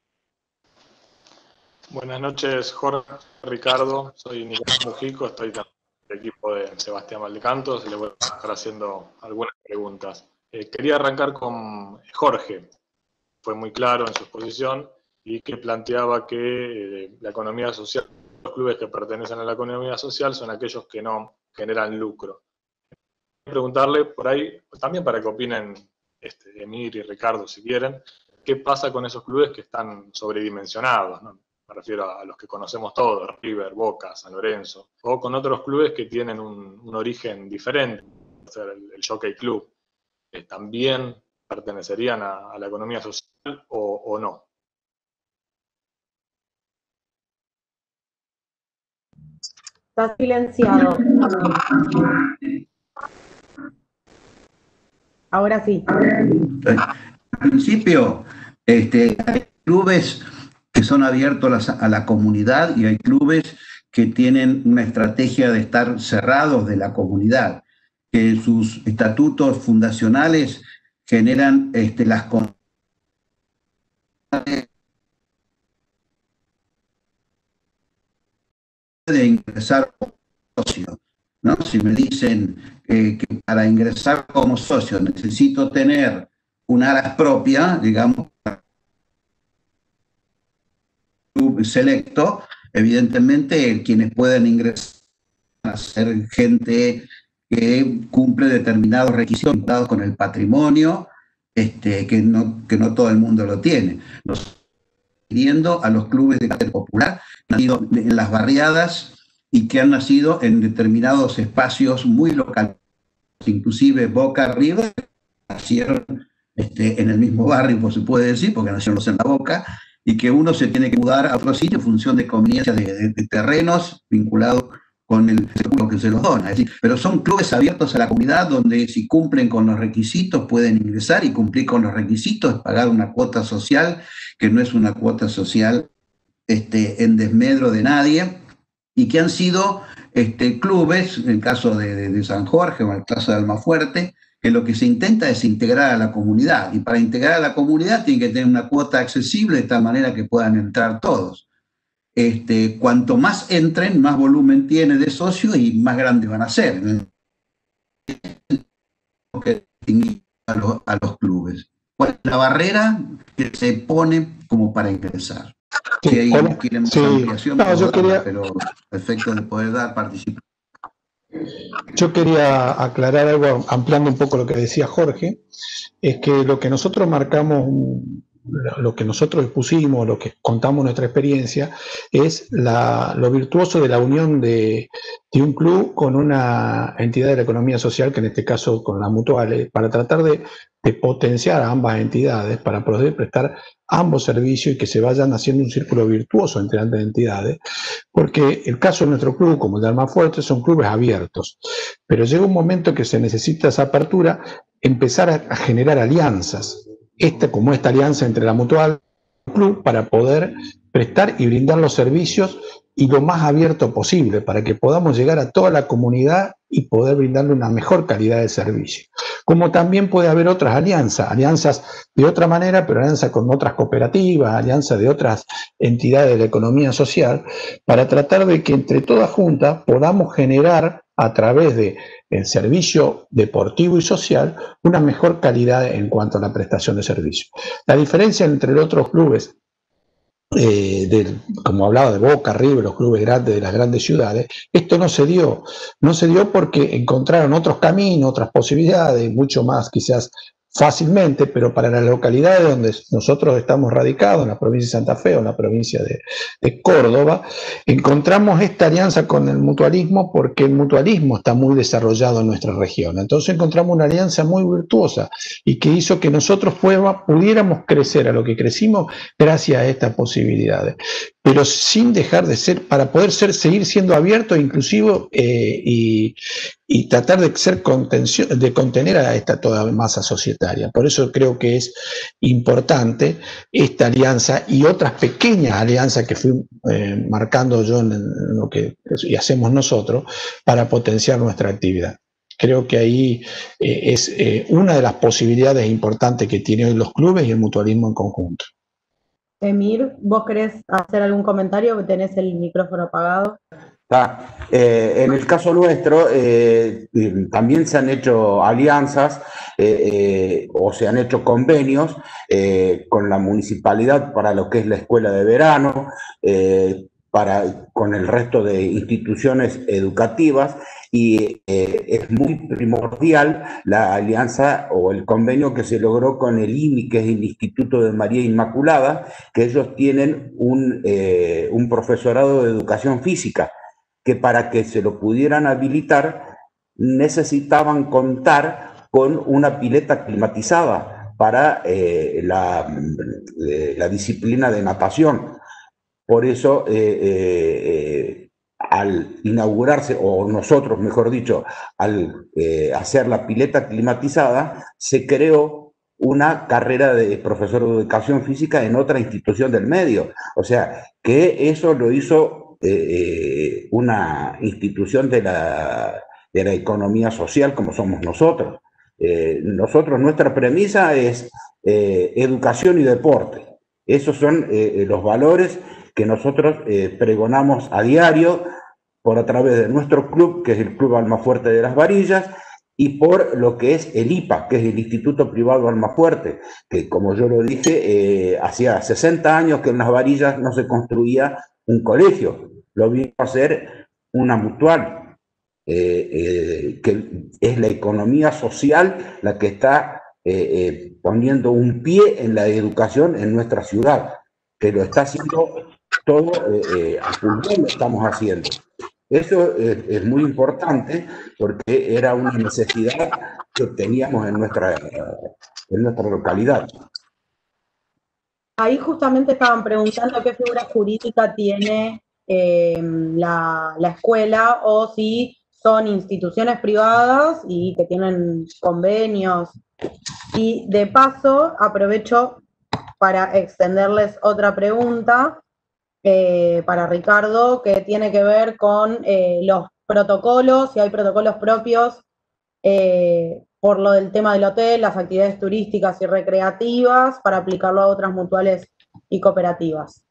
Speaker 6: Buenas noches, Jorge, Ricardo. Soy Nicolás Mujico, estoy del equipo de Sebastián Valdecantos y le voy a estar haciendo algunas preguntas. Quería arrancar con Jorge. Fue muy claro en su exposición y que planteaba que la economía social, los clubes que pertenecen a la economía social son aquellos que no generan lucro. Preguntarle por ahí, también para que opinen Emir y Ricardo si quieren, ¿qué pasa con esos clubes que están sobredimensionados, ¿no? Me refiero a los que conocemos todos, River, Boca, San Lorenzo, o con otros clubes que tienen un origen diferente, o sea, el Jockey Club, que también pertenecerían a la economía social o no.
Speaker 5: Está silenciado. Ahora sí.
Speaker 2: Al principio, hay clubes que son abiertos a la comunidad y hay clubes que tienen una estrategia de estar cerrados de la comunidad, que sus estatutos fundacionales generan las condiciones de ingresar como socio, ¿no? Si me dicen que para ingresar como socio necesito tener un aras propia, digamos, club selecto, evidentemente quienes pueden ingresar a ser gente que cumple determinados requisitos con el patrimonio, que no todo el mundo lo tiene. Refiriendo a los clubes de carácter popular, que han nacido en las barriadas y que han nacido en determinados espacios muy locales, inclusive Boca River, nacieron en el mismo barrio, pues se puede decir, porque nacieron los en la Boca, y que uno se tiene que mudar a otro sitio en función de conveniencias de terrenos vinculados con el seguro que se los dona. Es decir, pero son clubes abiertos a la comunidad donde si cumplen con los requisitos pueden ingresar, y cumplir con los requisitos es pagar una cuota social, que no es una cuota social en desmedro de nadie, y que han sido clubes, en el caso de San Jorge o en el caso de Almafuerte, que lo que se intenta es integrar a la comunidad, y para integrar a la comunidad tiene que tener una cuota accesible de tal manera que puedan entrar todos. Cuanto más entren, más volumen tiene de socios y más grandes van a ser. A los clubes. ¿Cuál es la barrera que se pone como para ingresar?
Speaker 4: Sí,
Speaker 2: si ahí quieren más ampliación,
Speaker 4: no, yo quería,
Speaker 2: pero a efecto de poder dar participación.
Speaker 4: Yo quería aclarar algo, ampliando un poco lo que decía Jorge, es que lo que nosotros marcamos, lo que nosotros expusimos, lo que contamos nuestra experiencia, es lo virtuoso de la unión de un club con una entidad de la economía social, que en este caso con las mutuales, para tratar de potenciar a ambas entidades, para poder prestar ambos servicios y que se vayan haciendo un círculo virtuoso entre ambas entidades, porque el caso de nuestro club, como el de Almafuerte, son clubes abiertos, pero llega un momento que se necesita esa apertura, empezar a generar alianzas, como esta alianza entre la mutual y el club, para poder prestar y brindar los servicios y lo más abierto posible, para que podamos llegar a toda la comunidad y poder brindarle una mejor calidad de servicio. Como también puede haber otras alianzas de otra manera, pero alianzas con otras cooperativas, alianzas de otras entidades de la economía social, para tratar de que entre todas juntas podamos generar, a través del servicio deportivo y social, una mejor calidad en cuanto a la prestación de servicios. La diferencia entre los otros clubes, como hablaba de Boca, River, los clubes grandes de las grandes ciudades, esto no se dio porque encontraron otros caminos, otras posibilidades, mucho más quizás fácilmente, pero para las localidades donde nosotros estamos radicados, en la provincia de Santa Fe o en la provincia de Córdoba, encontramos esta alianza con el mutualismo porque el mutualismo está muy desarrollado en nuestra región. Entonces encontramos una alianza muy virtuosa y que hizo que nosotros pudiéramos crecer a lo que crecimos gracias a estas posibilidades, pero sin dejar de ser, para poder seguir siendo abierto e inclusivo y tratar de contener a esta toda masa societaria. Por eso creo que es importante esta alianza y otras pequeñas alianzas que fui marcando yo en lo que hacemos nosotros para potenciar nuestra actividad. Creo que ahí es una de las posibilidades importantes que tienen hoy los clubes y el mutualismo en conjunto.
Speaker 5: Emir, ¿vos querés hacer algún comentario? ¿Tenés el micrófono apagado?
Speaker 3: En el caso nuestro, también se han hecho alianzas o se han hecho convenios con la municipalidad para lo que es la escuela de verano, con el resto de instituciones educativas, y es muy primordial la alianza o el convenio que se logró con el IMI, que es el Instituto de María Inmaculada, que ellos tienen un profesorado de educación física, que para que se lo pudieran habilitar necesitaban contar con una pileta climatizada para la disciplina de natación. Por eso al inaugurarse, o nosotros, mejor dicho, al hacer la pileta climatizada, se creó una carrera de profesor de educación física en otra institución del medio. O sea, que eso lo hizo una institución de la economía social como somos nosotros. Nuestra premisa es educación y deporte. Esos son los valores que nosotros pregonamos a diario por a través de nuestro club, que es el Club Almafuerte de las Varillas, y por lo que es el IPA, que es el Instituto Privado Almafuerte, que como yo lo dije, hacía 60 años que en las Varillas no se construía un colegio, lo vino a hacer una mutual, que es la economía social la que está poniendo un pie en la educación en nuestra ciudad, que lo está haciendo todo a pulmón, lo estamos haciendo. Eso es muy importante porque era una necesidad que teníamos en nuestra localidad.
Speaker 5: Ahí justamente estaban preguntando qué figura jurídica tiene la escuela o si son instituciones privadas y que tienen convenios. Y de paso aprovecho para extenderles otra pregunta para Ricardo, que tiene que ver con los protocolos, si hay protocolos propios por lo del tema del hotel, las actividades turísticas y recreativas, para aplicarlo a otras mutuales y cooperativas.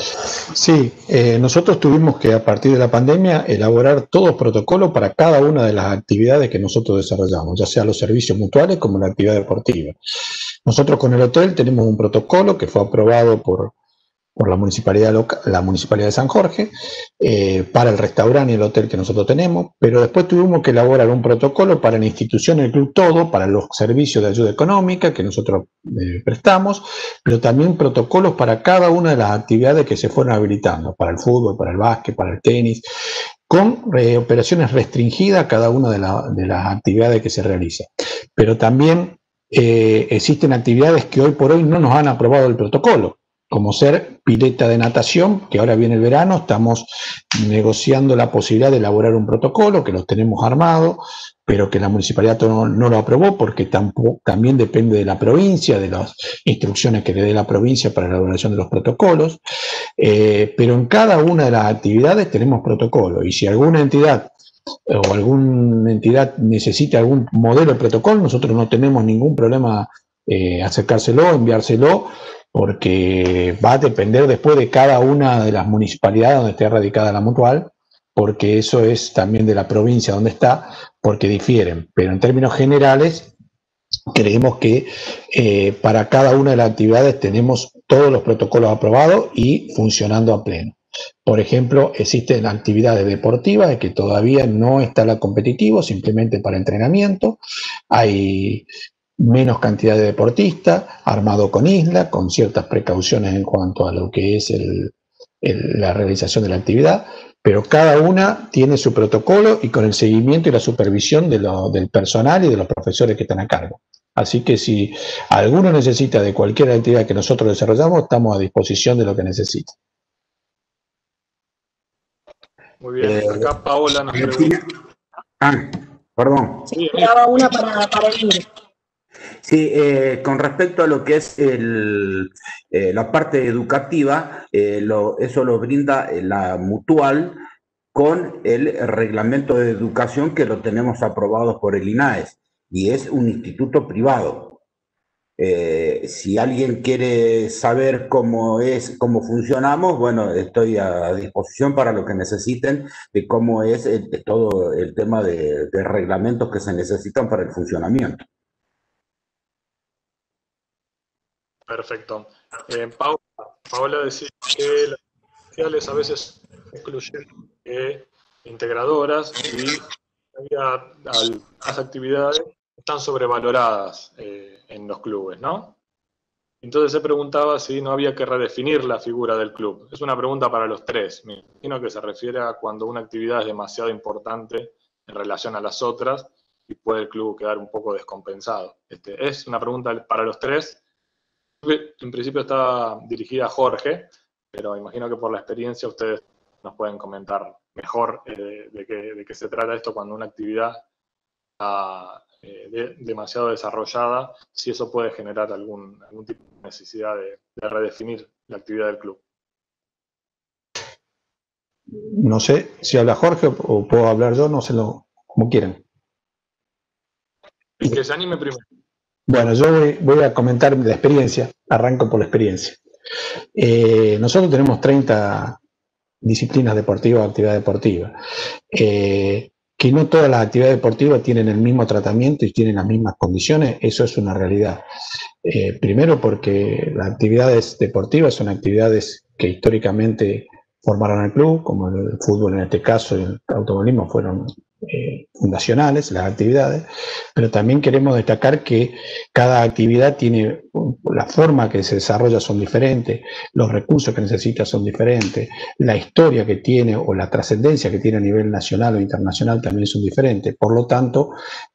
Speaker 4: Sí, nosotros tuvimos que a partir de la pandemia elaborar todos protocolos para cada una de las actividades que nosotros desarrollamos, ya sea los servicios mutuales como la actividad deportiva. Nosotros con el hotel tenemos un protocolo que fue aprobado por la municipalidad de San Jorge, para el restaurante y el hotel que nosotros tenemos, pero después tuvimos que elaborar un protocolo para la institución, el Club Todo, para los servicios de ayuda económica que nosotros prestamos, pero también protocolos para cada una de las actividades que se fueron habilitando, para el fútbol, para el básquet, para el tenis, con operaciones restringidas a cada una de las actividades que se realizan. Pero también existen actividades que hoy por hoy no nos han aprobado el protocolo, como ser pileta de natación, que ahora viene el verano, estamos negociando la posibilidad de elaborar un protocolo, que lo tenemos armado, pero que la municipalidad no lo aprobó porque también depende de la provincia, de las instrucciones que le dé la provincia para la elaboración de los protocolos, pero en cada una de las actividades tenemos protocolo, y si alguna entidad o alguna entidad necesita algún modelo de protocolo, nosotros no tenemos ningún problema acercárselo, enviárselo, porque va a depender después de cada una de las municipalidades donde esté radicada la mutual, porque eso es también de la provincia donde está, porque difieren. Pero en términos generales, creemos que para cada una de las actividades tenemos todos los protocolos aprobados y funcionando a pleno. Por ejemplo, existen actividades deportivas de que todavía no está la competitivo, simplemente para entrenamiento. Hay menos cantidad de deportistas, armado con isla, con ciertas precauciones en cuanto a lo que es la realización de la actividad, pero cada una tiene su protocolo y con el seguimiento y la supervisión del personal y de los profesores que están a cargo. Así que si alguno necesita de cualquier actividad que nosotros desarrollamos, estamos a disposición de lo que necesite.
Speaker 6: Muy bien, acá Paola nos pregunta.
Speaker 3: Perdón.
Speaker 5: Sí, daba una para ir.
Speaker 3: Sí, con respecto a lo que es la parte educativa, eso lo brinda la mutual con el reglamento de educación que lo tenemos aprobado por el INAES y es un instituto privado. Si alguien quiere saber cómo funcionamos, bueno, estoy a disposición para lo que necesiten de cómo es todo el tema de reglamentos que se necesitan para el funcionamiento.
Speaker 6: Perfecto. Paola decía que las sociales a veces excluyen integradoras y las actividades están sobrevaloradas en los clubes, ¿no? Entonces se preguntaba si no había que redefinir la figura del club. Es una pregunta para los tres. Me imagino que se refiere a cuando una actividad es demasiado importante en relación a las otras y puede el club quedar un poco descompensado. Es una pregunta para los tres. En principio está dirigida a Jorge, pero imagino que por la experiencia ustedes nos pueden comentar mejor de qué se trata esto cuando una actividad está demasiado desarrollada, si eso puede generar algún tipo de necesidad de redefinir la actividad del club.
Speaker 4: No sé si habla Jorge o puedo hablar yo, no sé, como quieran.
Speaker 6: El que se anime primero.
Speaker 4: Bueno, yo voy a comentar la experiencia, arranco por la experiencia. Nosotros tenemos 30 disciplinas deportivas, actividades deportivas, que no todas las actividades deportivas tienen el mismo tratamiento y tienen las mismas condiciones, eso es una realidad. Primero porque las actividades deportivas son actividades que históricamente formaron el club, como el fútbol en este caso y el automovilismo fueron fundacionales, las actividades, pero también queremos destacar que cada actividad tiene la forma que se desarrolla son diferentes, los recursos que necesita son diferentes, la historia que tiene o la trascendencia que tiene a nivel nacional o internacional también son diferentes. Por lo tanto,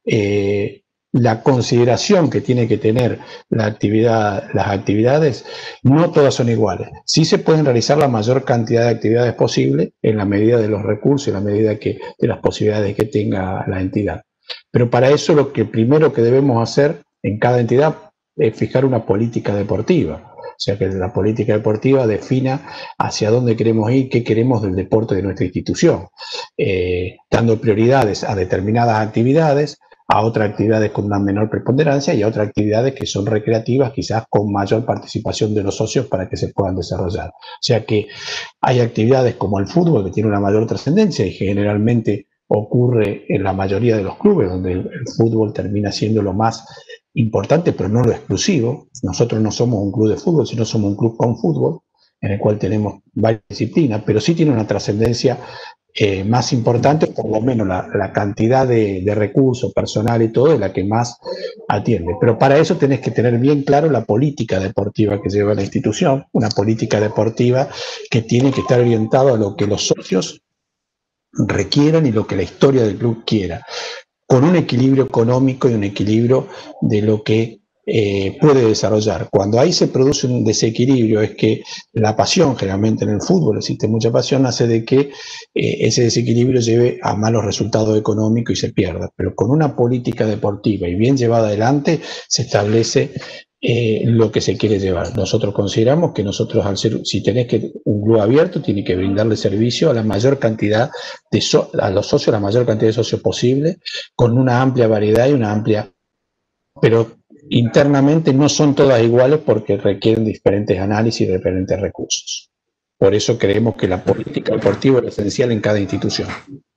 Speaker 4: la consideración que tiene que tener las actividades, no todas son iguales. Sí se pueden realizar la mayor cantidad de actividades posible en la medida de los recursos, en la medida de las posibilidades que tenga la entidad. Pero para eso lo que primero que debemos hacer en cada entidad es fijar una política deportiva. O sea, que la política deportiva defina hacia dónde queremos ir, qué queremos del deporte de nuestra institución, dando prioridades a determinadas actividades, a otras actividades con una menor preponderancia y a otras actividades que son recreativas, quizás con mayor participación de los socios para que se puedan desarrollar. O sea que hay actividades como el fútbol que tiene una mayor trascendencia y generalmente ocurre en la mayoría de los clubes, donde el fútbol termina siendo lo más importante, pero no lo exclusivo. Nosotros no somos un club de fútbol, sino somos un club con fútbol, en el cual tenemos varias disciplinas, pero sí tiene una trascendencia más importante, por lo menos la cantidad de recursos, personal y todo, es la que más atiende. Pero para eso tenés que tener bien claro la política deportiva que lleva la institución, una política deportiva que tiene que estar orientada a lo que los socios requieran y lo que la historia del club quiera, con un equilibrio económico y un equilibrio de lo que puede desarrollar. Cuando ahí se produce un desequilibrio es que la pasión, generalmente en el fútbol existe mucha pasión, hace de que ese desequilibrio lleve a malos resultados económicos y se pierda. Pero con una política deportiva y bien llevada adelante se establece lo que se quiere llevar. Nosotros consideramos que nosotros, al ser, si tenés un club abierto, tiene que brindarle servicio a la mayor cantidad a los socios, la mayor cantidad de socios posible, con una amplia variedad y una amplia, pero internamente no son todas iguales porque requieren diferentes análisis y diferentes recursos. Por eso creemos que la política deportiva es esencial en cada institución.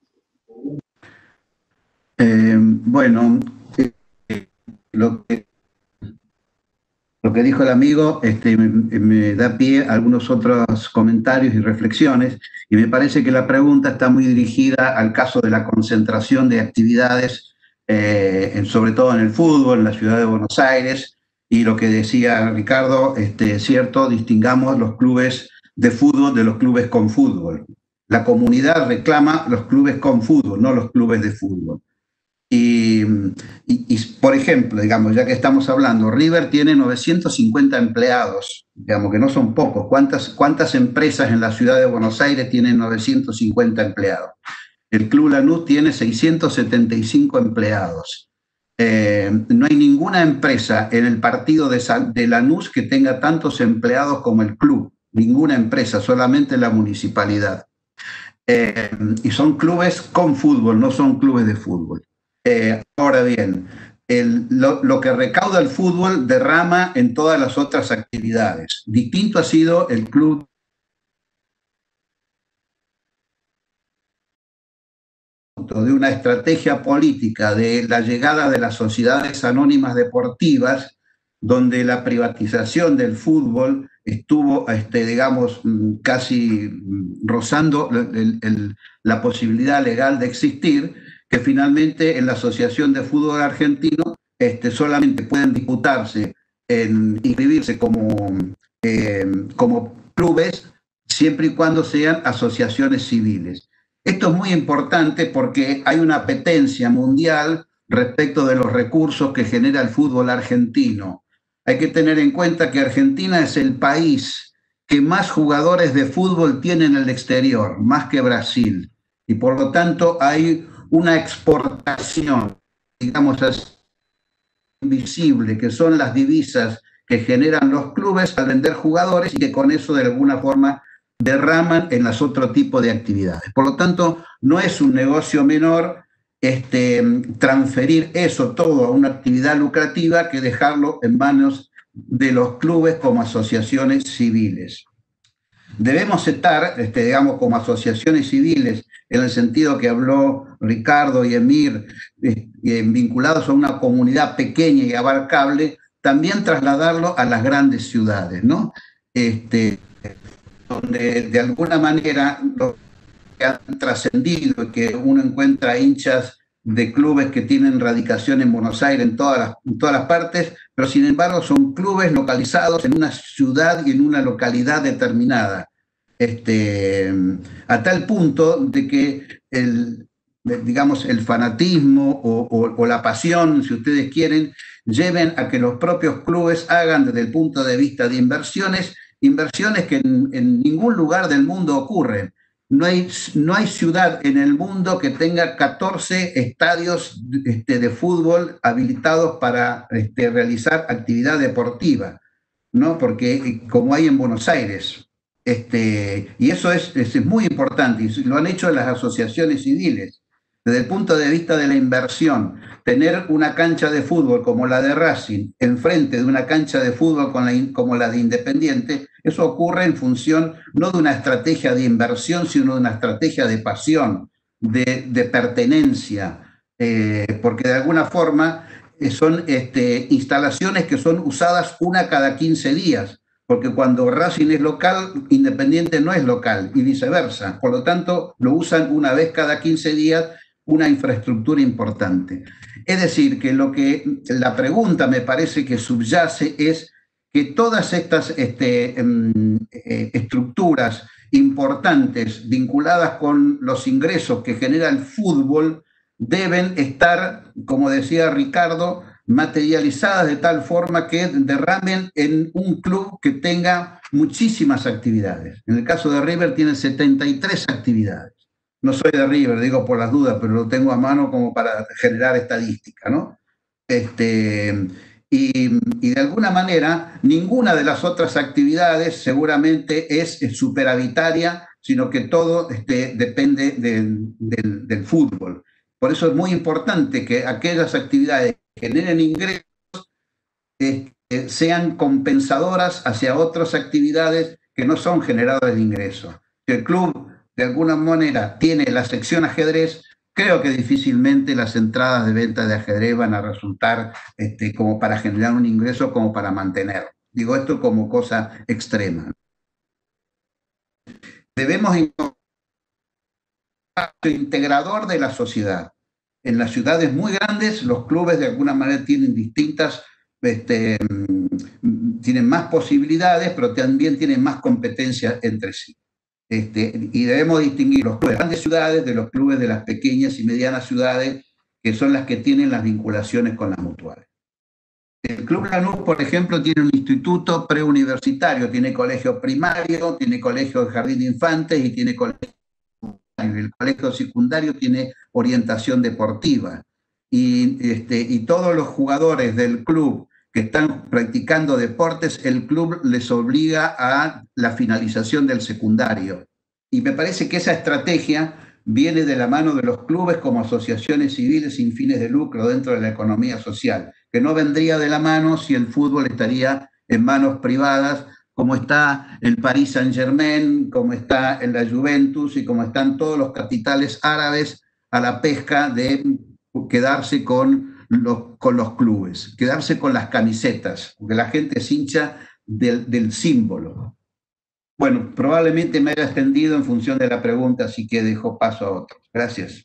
Speaker 2: Bueno, lo que dijo el amigo me da pie a algunos otros comentarios y reflexiones, y me parece que la pregunta está muy dirigida al caso de la concentración de actividades, sobre todo en el fútbol, en la ciudad de Buenos Aires, y lo que decía Ricardo, es cierto, distingamos los clubes de fútbol de los clubes con fútbol. La comunidad reclama los clubes con fútbol, no los clubes de fútbol. Y, por ejemplo, digamos, ya que estamos hablando, River tiene 950 empleados, digamos que no son pocos. ¿Cuántas empresas en la ciudad de Buenos Aires tienen 950 empleados? El Club Lanús tiene 675 empleados. No hay ninguna empresa en el partido de Lanús que tenga tantos empleados como el club. Ninguna empresa, solamente la municipalidad. Y son clubes con fútbol, no son clubes de fútbol. Ahora bien, lo que recauda el fútbol derrama en todas las otras actividades. Distinto ha sido el club de una estrategia política de la llegada de las sociedades anónimas deportivas, donde la privatización del fútbol estuvo, digamos, casi rozando la posibilidad legal de existir, que finalmente en la Asociación de Fútbol Argentino solamente pueden disputarse, inscribirse como clubes, siempre y cuando sean asociaciones civiles. Esto es muy importante porque hay una apetencia mundial respecto de los recursos que genera el fútbol argentino. Hay que tener en cuenta que Argentina es el país que más jugadores de fútbol tiene en el exterior, más que Brasil. y por lo tanto hay una exportación, digamos así, invisible, que son las divisas que generan los clubes al vender jugadores y que con eso de alguna forma derraman en las otro tipo de actividades. Por lo tanto, no es un negocio menor transferir eso todo a una actividad lucrativa que dejarlo en manos de los clubes como asociaciones civiles. Debemos estar, digamos, como asociaciones civiles, en el sentido que habló Ricardo y Emir, vinculados a una comunidad pequeña y abarcable, también trasladarlo a las grandes ciudades, ¿no? Donde de alguna manera lo que han trascendido y que uno encuentra hinchas de clubes que tienen radicación en Buenos Aires en todas las partes, pero sin embargo son clubes localizados en una ciudad y en una localidad determinada. A tal punto de que digamos, el fanatismo o la pasión, si ustedes quieren, lleven a que los propios clubes hagan desde el punto de vista de inversiones que en ningún lugar del mundo ocurren. No hay ciudad en el mundo que tenga 14 estadios de fútbol habilitados para realizar actividad deportiva, ¿no? Porque como hay en Buenos Aires. Y eso es muy importante, y lo han hecho las asociaciones civiles. Desde el punto de vista de la inversión, tener una cancha de fútbol como la de Racing enfrente de una cancha de fútbol como la de Independiente, eso ocurre en función no de una estrategia de inversión, sino de una estrategia de pasión, de pertenencia, porque de alguna forma son instalaciones que son usadas una cada 15 días, porque cuando Racing es local, Independiente no es local, y viceversa. Por lo tanto, lo usan una vez cada 15 días, una infraestructura importante. Es decir, que la pregunta me parece que subyace es que todas estas estructuras importantes vinculadas con los ingresos que genera el fútbol deben estar, como decía Ricardo, materializadas de tal forma que derramen en un club que tenga muchísimas actividades. En el caso de River tiene 73 actividades. No soy de River, digo por las dudas, pero lo tengo a mano como para generar estadística, ¿no? Y de alguna manera, ninguna de las otras actividades seguramente es superavitaria, sino que todo depende del fútbol. Por eso es muy importante que aquellas actividades que generen ingresos sean compensadoras hacia otras actividades que no son generadoras de ingresos. Si el club de alguna manera tiene la sección ajedrez, creo que difícilmente las entradas de venta de ajedrez van a resultar como para generar un ingreso como para mantenerlo. Digo esto como cosa extrema. Debemos integrador de la sociedad. En las ciudades muy grandes, los clubes de alguna manera tienen distintas, tienen más posibilidades, pero también tienen más competencia entre sí. Y debemos distinguir los clubes de grandes ciudades de los clubes de las pequeñas y medianas ciudades, que son las que tienen las vinculaciones con las mutuales. El Club Lanús, por ejemplo, tiene un instituto preuniversitario, tiene colegio primario, tiene colegio de jardín de infantes y tiene colegio. El colegio secundario tiene orientación deportiva y todos los jugadores del club que están practicando deportes, el club les obliga a la finalización del secundario. Y me parece que esa estrategia viene de la mano de los clubes como asociaciones civiles sin fines de lucro dentro de la economía social, que no vendría de la mano si el fútbol estaría en manos privadas, como está el Paris Saint-Germain, como está en la Juventus y como están todos los capitales árabes a la pesca de quedarse con los clubes, quedarse con las camisetas, porque la gente es hincha del símbolo. Bueno, probablemente me haya extendido en función de la pregunta, así que dejo paso a otros. Gracias.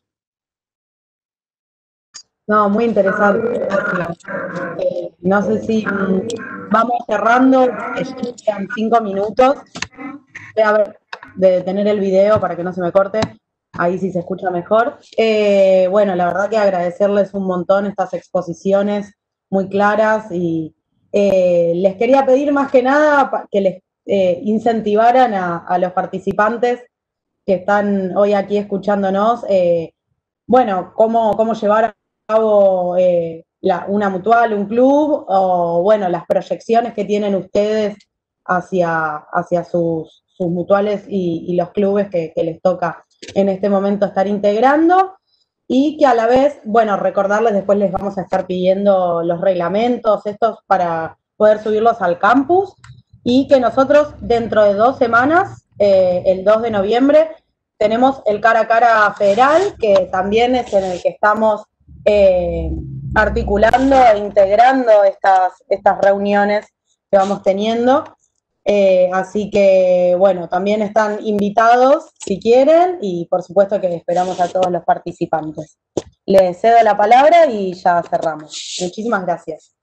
Speaker 5: No, muy interesante. No sé si vamos cerrando, quedan 5 minutos. Voy a ver de detener el video para que no se me corte. Ahí sí se escucha mejor. Bueno, la verdad que agradecerles un montón estas exposiciones muy claras y les quería pedir más que nada que les incentivaran a los participantes que están hoy aquí escuchándonos, bueno, cómo llevar a cabo una mutual, un club, o bueno, las proyecciones que tienen ustedes hacia sus mutuales y los clubes que les toca en este momento estar integrando, y que a la vez, bueno, recordarles, después les vamos a estar pidiendo los reglamentos estos para poder subirlos al campus, y que nosotros dentro de 2 semanas, el 2 de noviembre, tenemos el cara a cara federal, que también es en el que estamos articulando e integrando estas reuniones que vamos teniendo. Así que, bueno, también están invitados si quieren, y por supuesto que esperamos a todos los participantes. Les cedo la palabra y ya cerramos. Muchísimas gracias.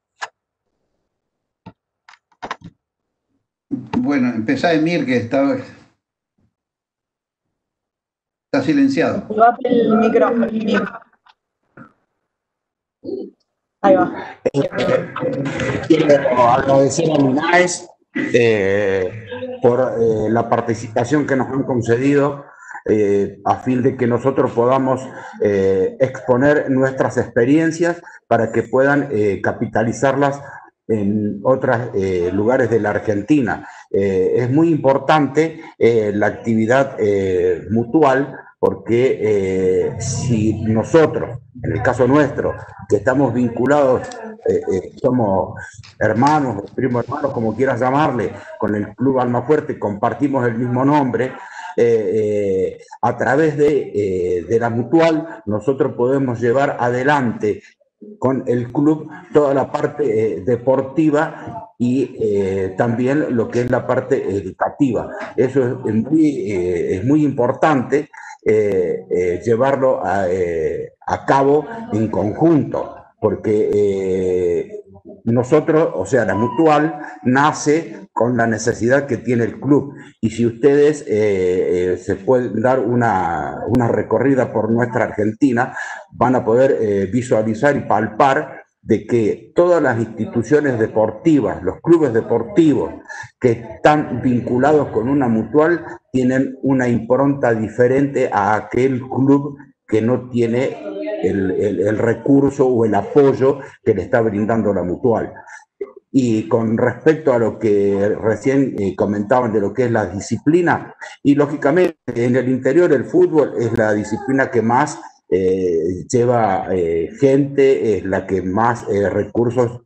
Speaker 2: Bueno, empezá, Emir, que está silenciado.
Speaker 5: Activate el micrófono. Ahí va.
Speaker 3: Quiero agradecer a Linaes por la participación que nos han concedido a fin de que nosotros podamos exponer nuestras experiencias para que puedan capitalizarlas en otros lugares de la Argentina. Es muy importante la actividad mutual, porque si nosotros, en el caso nuestro, que estamos vinculados, somos hermanos, primos hermanos, como quieras llamarle, con el Club Almafuerte, compartimos el mismo nombre, a través de la mutual nosotros podemos llevar adelante con el club toda la parte deportiva y también lo que es la parte educativa. Eso es muy importante llevarlo a cabo en conjunto, porque nosotros, o sea, la mutual nace con la necesidad que tiene el club, y si ustedes se pueden dar una recorrida por nuestra Argentina, van a poder visualizar y palpar de que todas las instituciones deportivas, los clubes deportivos que están vinculados con una mutual, tienen una impronta diferente a aquel club que no tiene el recurso o el apoyo que le está brindando la mutual. Y con respecto a lo que recién comentaban de lo que es la disciplina, y lógicamente en el interior el fútbol es la disciplina que más lleva gente, es la que más recursos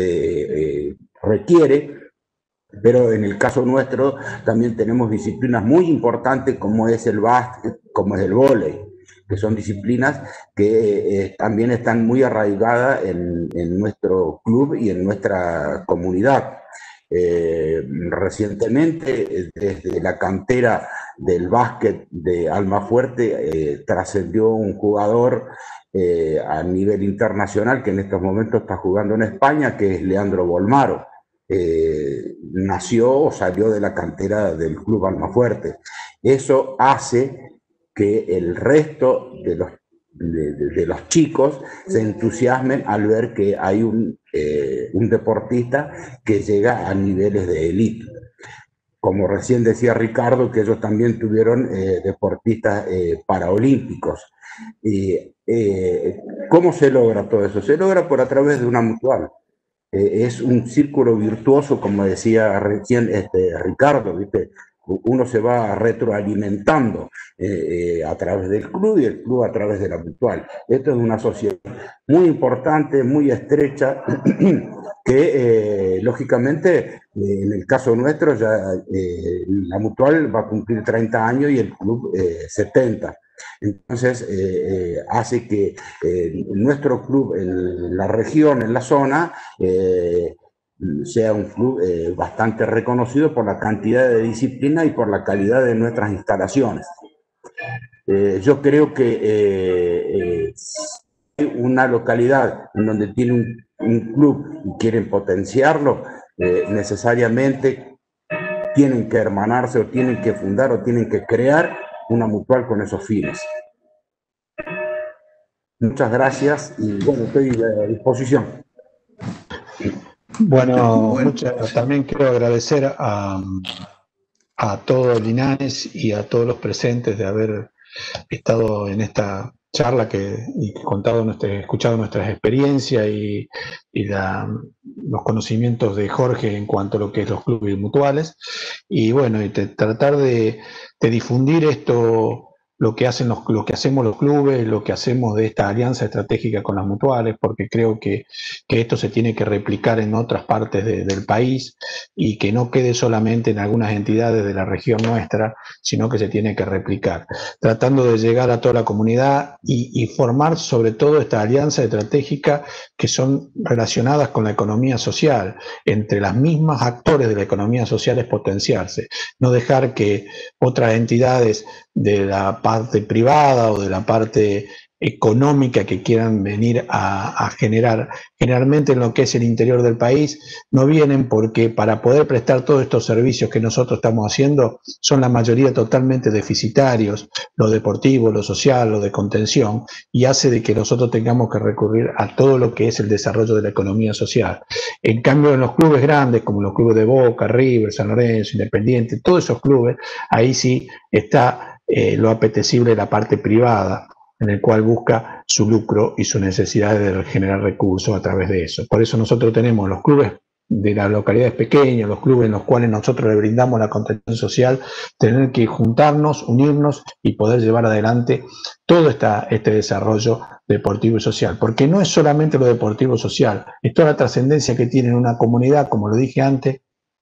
Speaker 3: requiere, pero en el caso nuestro también tenemos disciplinas muy importantes como es el básquet, como es el vóley, que son disciplinas que también están muy arraigadas en nuestro club y en nuestra comunidad. Recientemente, desde la cantera del básquet de Almafuerte, trascendió un jugador a nivel internacional que en estos momentos está jugando en España, que es Leandro Bolmaro. Nació o salió de la cantera del Club Almafuerte. Eso hace que el resto de los chicos se entusiasmen al ver que hay un deportista que llega a niveles de élite. Como recién decía Ricardo, que ellos también tuvieron deportistas paraolímpicos. ¿Cómo se logra todo eso? Se logra a través de una mutual. Es un círculo virtuoso, como decía recién Ricardo, ¿viste? Uno se va retroalimentando a través del club y el club a través de la mutual. Esto es una sociedad muy importante, muy estrecha, que lógicamente en el caso nuestro ya la mutual va a cumplir 30 años y el club 70. Entonces hace que nuestro club en la región, en la zona, sea un club bastante reconocido por la cantidad de disciplina y por la calidad de nuestras instalaciones. Yo creo que una localidad en donde tiene un club y quieren potenciarlo, necesariamente tienen que hermanarse o tienen que fundar o tienen que crear una mutual con esos fines. Muchas gracias y bueno, estoy a disposición.
Speaker 4: Bueno, también quiero agradecer a a todo Linares y a todos los presentes de haber estado en esta charla y escuchado nuestras experiencias y los conocimientos de Jorge en cuanto a lo que es los clubes mutuales. Y bueno, tratar de difundir esto, lo que hacemos los clubes, lo que hacemos de esta alianza estratégica con las mutuales, porque creo que esto se tiene que replicar en otras partes del país y que no quede solamente en algunas entidades de la región nuestra, sino que se tiene que replicar, tratando de llegar a toda la comunidad y formar sobre todo esta alianza estratégica que son relacionadas con la economía social. Entre las mismas actores de la economía social es potenciarse, no dejar que otras entidades de la parte privada o de la parte económica que quieran venir a generar, generalmente en lo que es el interior del país, no vienen porque para poder prestar todos estos servicios que nosotros estamos haciendo son la mayoría totalmente deficitarios, lo deportivo, lo social, lo de contención, y hace de que nosotros tengamos que recurrir a todo lo que es el desarrollo de la economía social. En cambio, en los clubes grandes, como los clubes de Boca, River, San Lorenzo, Independiente, todos esos clubes, ahí sí está lo apetecible de la parte privada, en el cual busca su lucro y su necesidad de generar recursos a través de eso. Por eso nosotros tenemos los clubes de las localidades pequeñas, los clubes en los cuales nosotros le brindamos la contención social, tener que juntarnos, unirnos y poder llevar adelante todo este desarrollo deportivo y social, porque no es solamente lo deportivo y social, es toda la trascendencia que tiene una comunidad, como lo dije antes,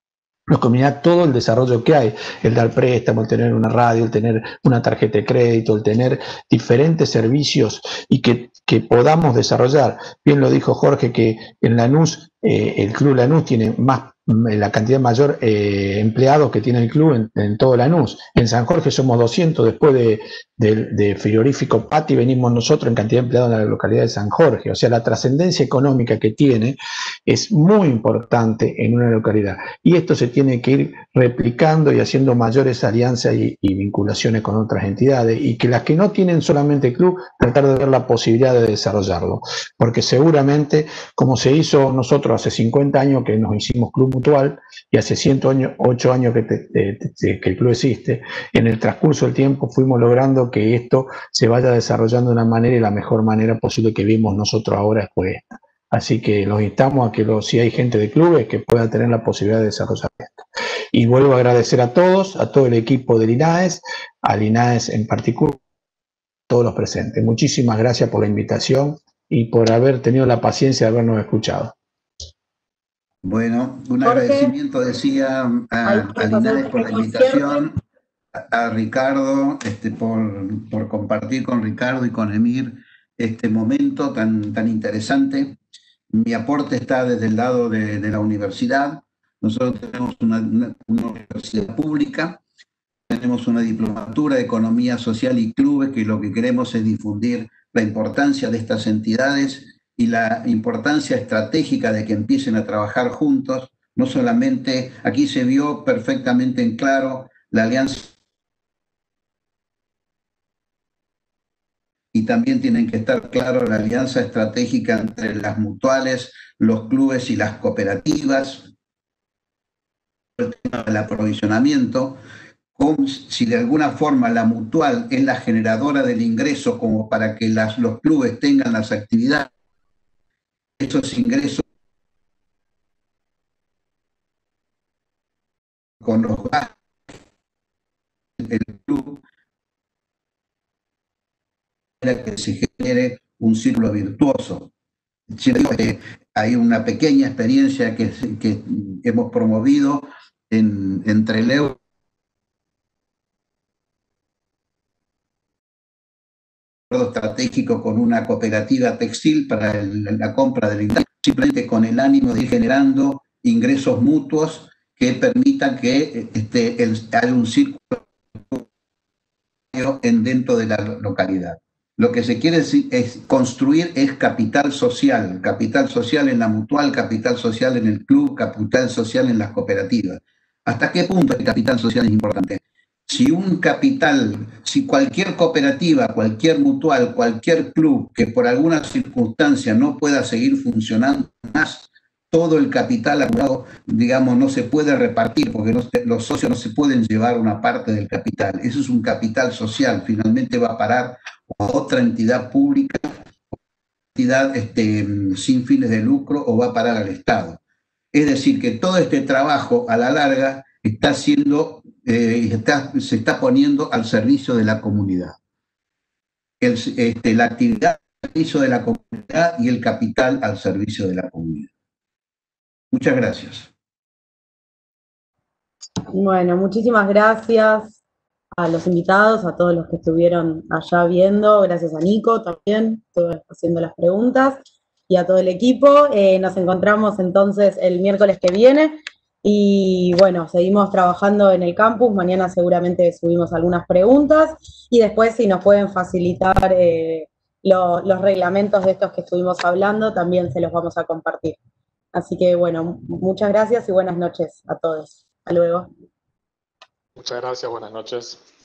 Speaker 4: la comunidad, todo el desarrollo que hay, el dar préstamo, el tener una radio, el tener una tarjeta de crédito, el tener diferentes servicios y que podamos desarrollar. Bien lo dijo Jorge, que en Lanús, el Club Lanús tiene la cantidad mayor empleados que tiene el club en todo Lanús. En San Jorge somos 200, después de Frigorífico Pati venimos nosotros en cantidad de empleados en la localidad de San Jorge. O sea, la trascendencia económica que tiene es muy importante en una localidad. Y esto se tiene que ir replicando y haciendo mayores alianzas y vinculaciones con otras entidades, y que las que no tienen solamente club, tratar de ver la posibilidad de desarrollarlo. Porque seguramente, como se hizo nosotros hace 50 años que nos hicimos club mutual, y hace 108 años que el club existe, en el transcurso del tiempo fuimos logrando que esto se vaya desarrollando de una manera y la mejor manera posible que vimos nosotros ahora después. Así que los instamos a que si hay gente de clubes que pueda tener la posibilidad de desarrollar esto. Y vuelvo a agradecer a todos, a todo el equipo del INAES, al INAES en particular, a todos los presentes. Muchísimas gracias por la invitación y por haber tenido la paciencia de habernos escuchado.
Speaker 2: Bueno, un agradecimiento, decía, a Linares por la invitación, a Ricardo por compartir con Ricardo y con Emir este momento tan interesante. Mi aporte está desde el lado de la universidad. Nosotros tenemos una universidad pública, tenemos una diplomatura de Economía Social y Clubes, que lo que queremos es difundir la importancia de estas entidades y la importancia estratégica de que empiecen a trabajar juntos. No solamente, aquí se vio perfectamente en claro la alianza, y también tienen que estar claro la alianza estratégica entre las mutuales, los clubes y las cooperativas, el tema del aprovisionamiento, si de alguna forma la mutual es la generadora del ingreso como para que los clubes tengan las actividades, esos ingresos con los gastos del club, para que se genere un círculo virtuoso. Hay una pequeña experiencia que hemos promovido entre el euro estratégico con una cooperativa textil para la compra del inventario, simplemente con el ánimo de ir generando ingresos mutuos que permitan que haya un círculo dentro de la localidad. Lo que se quiere es construir capital social en la mutual, capital social en el club, capital social en las cooperativas. ¿Hasta qué punto el capital social es importante? Si cualquier cooperativa, cualquier mutual, cualquier club que por alguna circunstancia no pueda seguir funcionando más, todo el capital acumulado, digamos, no se puede repartir, porque los socios no se pueden llevar una parte del capital. Eso es un capital social, finalmente va a parar a otra entidad pública, entidad sin fines de lucro, o va a parar al Estado. Es decir, que todo este trabajo a la larga está siendo, se está poniendo al servicio de la comunidad. La actividad al servicio de la comunidad y el capital al servicio de la comunidad. Muchas gracias.
Speaker 5: Bueno, muchísimas gracias a los invitados, a todos los que estuvieron allá viendo, gracias a Nico también, estuvo haciendo las preguntas, y a todo el equipo. Nos encontramos entonces el miércoles que viene, y bueno, seguimos trabajando en el campus. Mañana seguramente subimos algunas preguntas, y después si nos pueden facilitar los reglamentos de estos que estuvimos hablando, también se los vamos a compartir. Así que bueno, muchas gracias y buenas noches a todos. Hasta luego.
Speaker 6: Muchas gracias, buenas noches.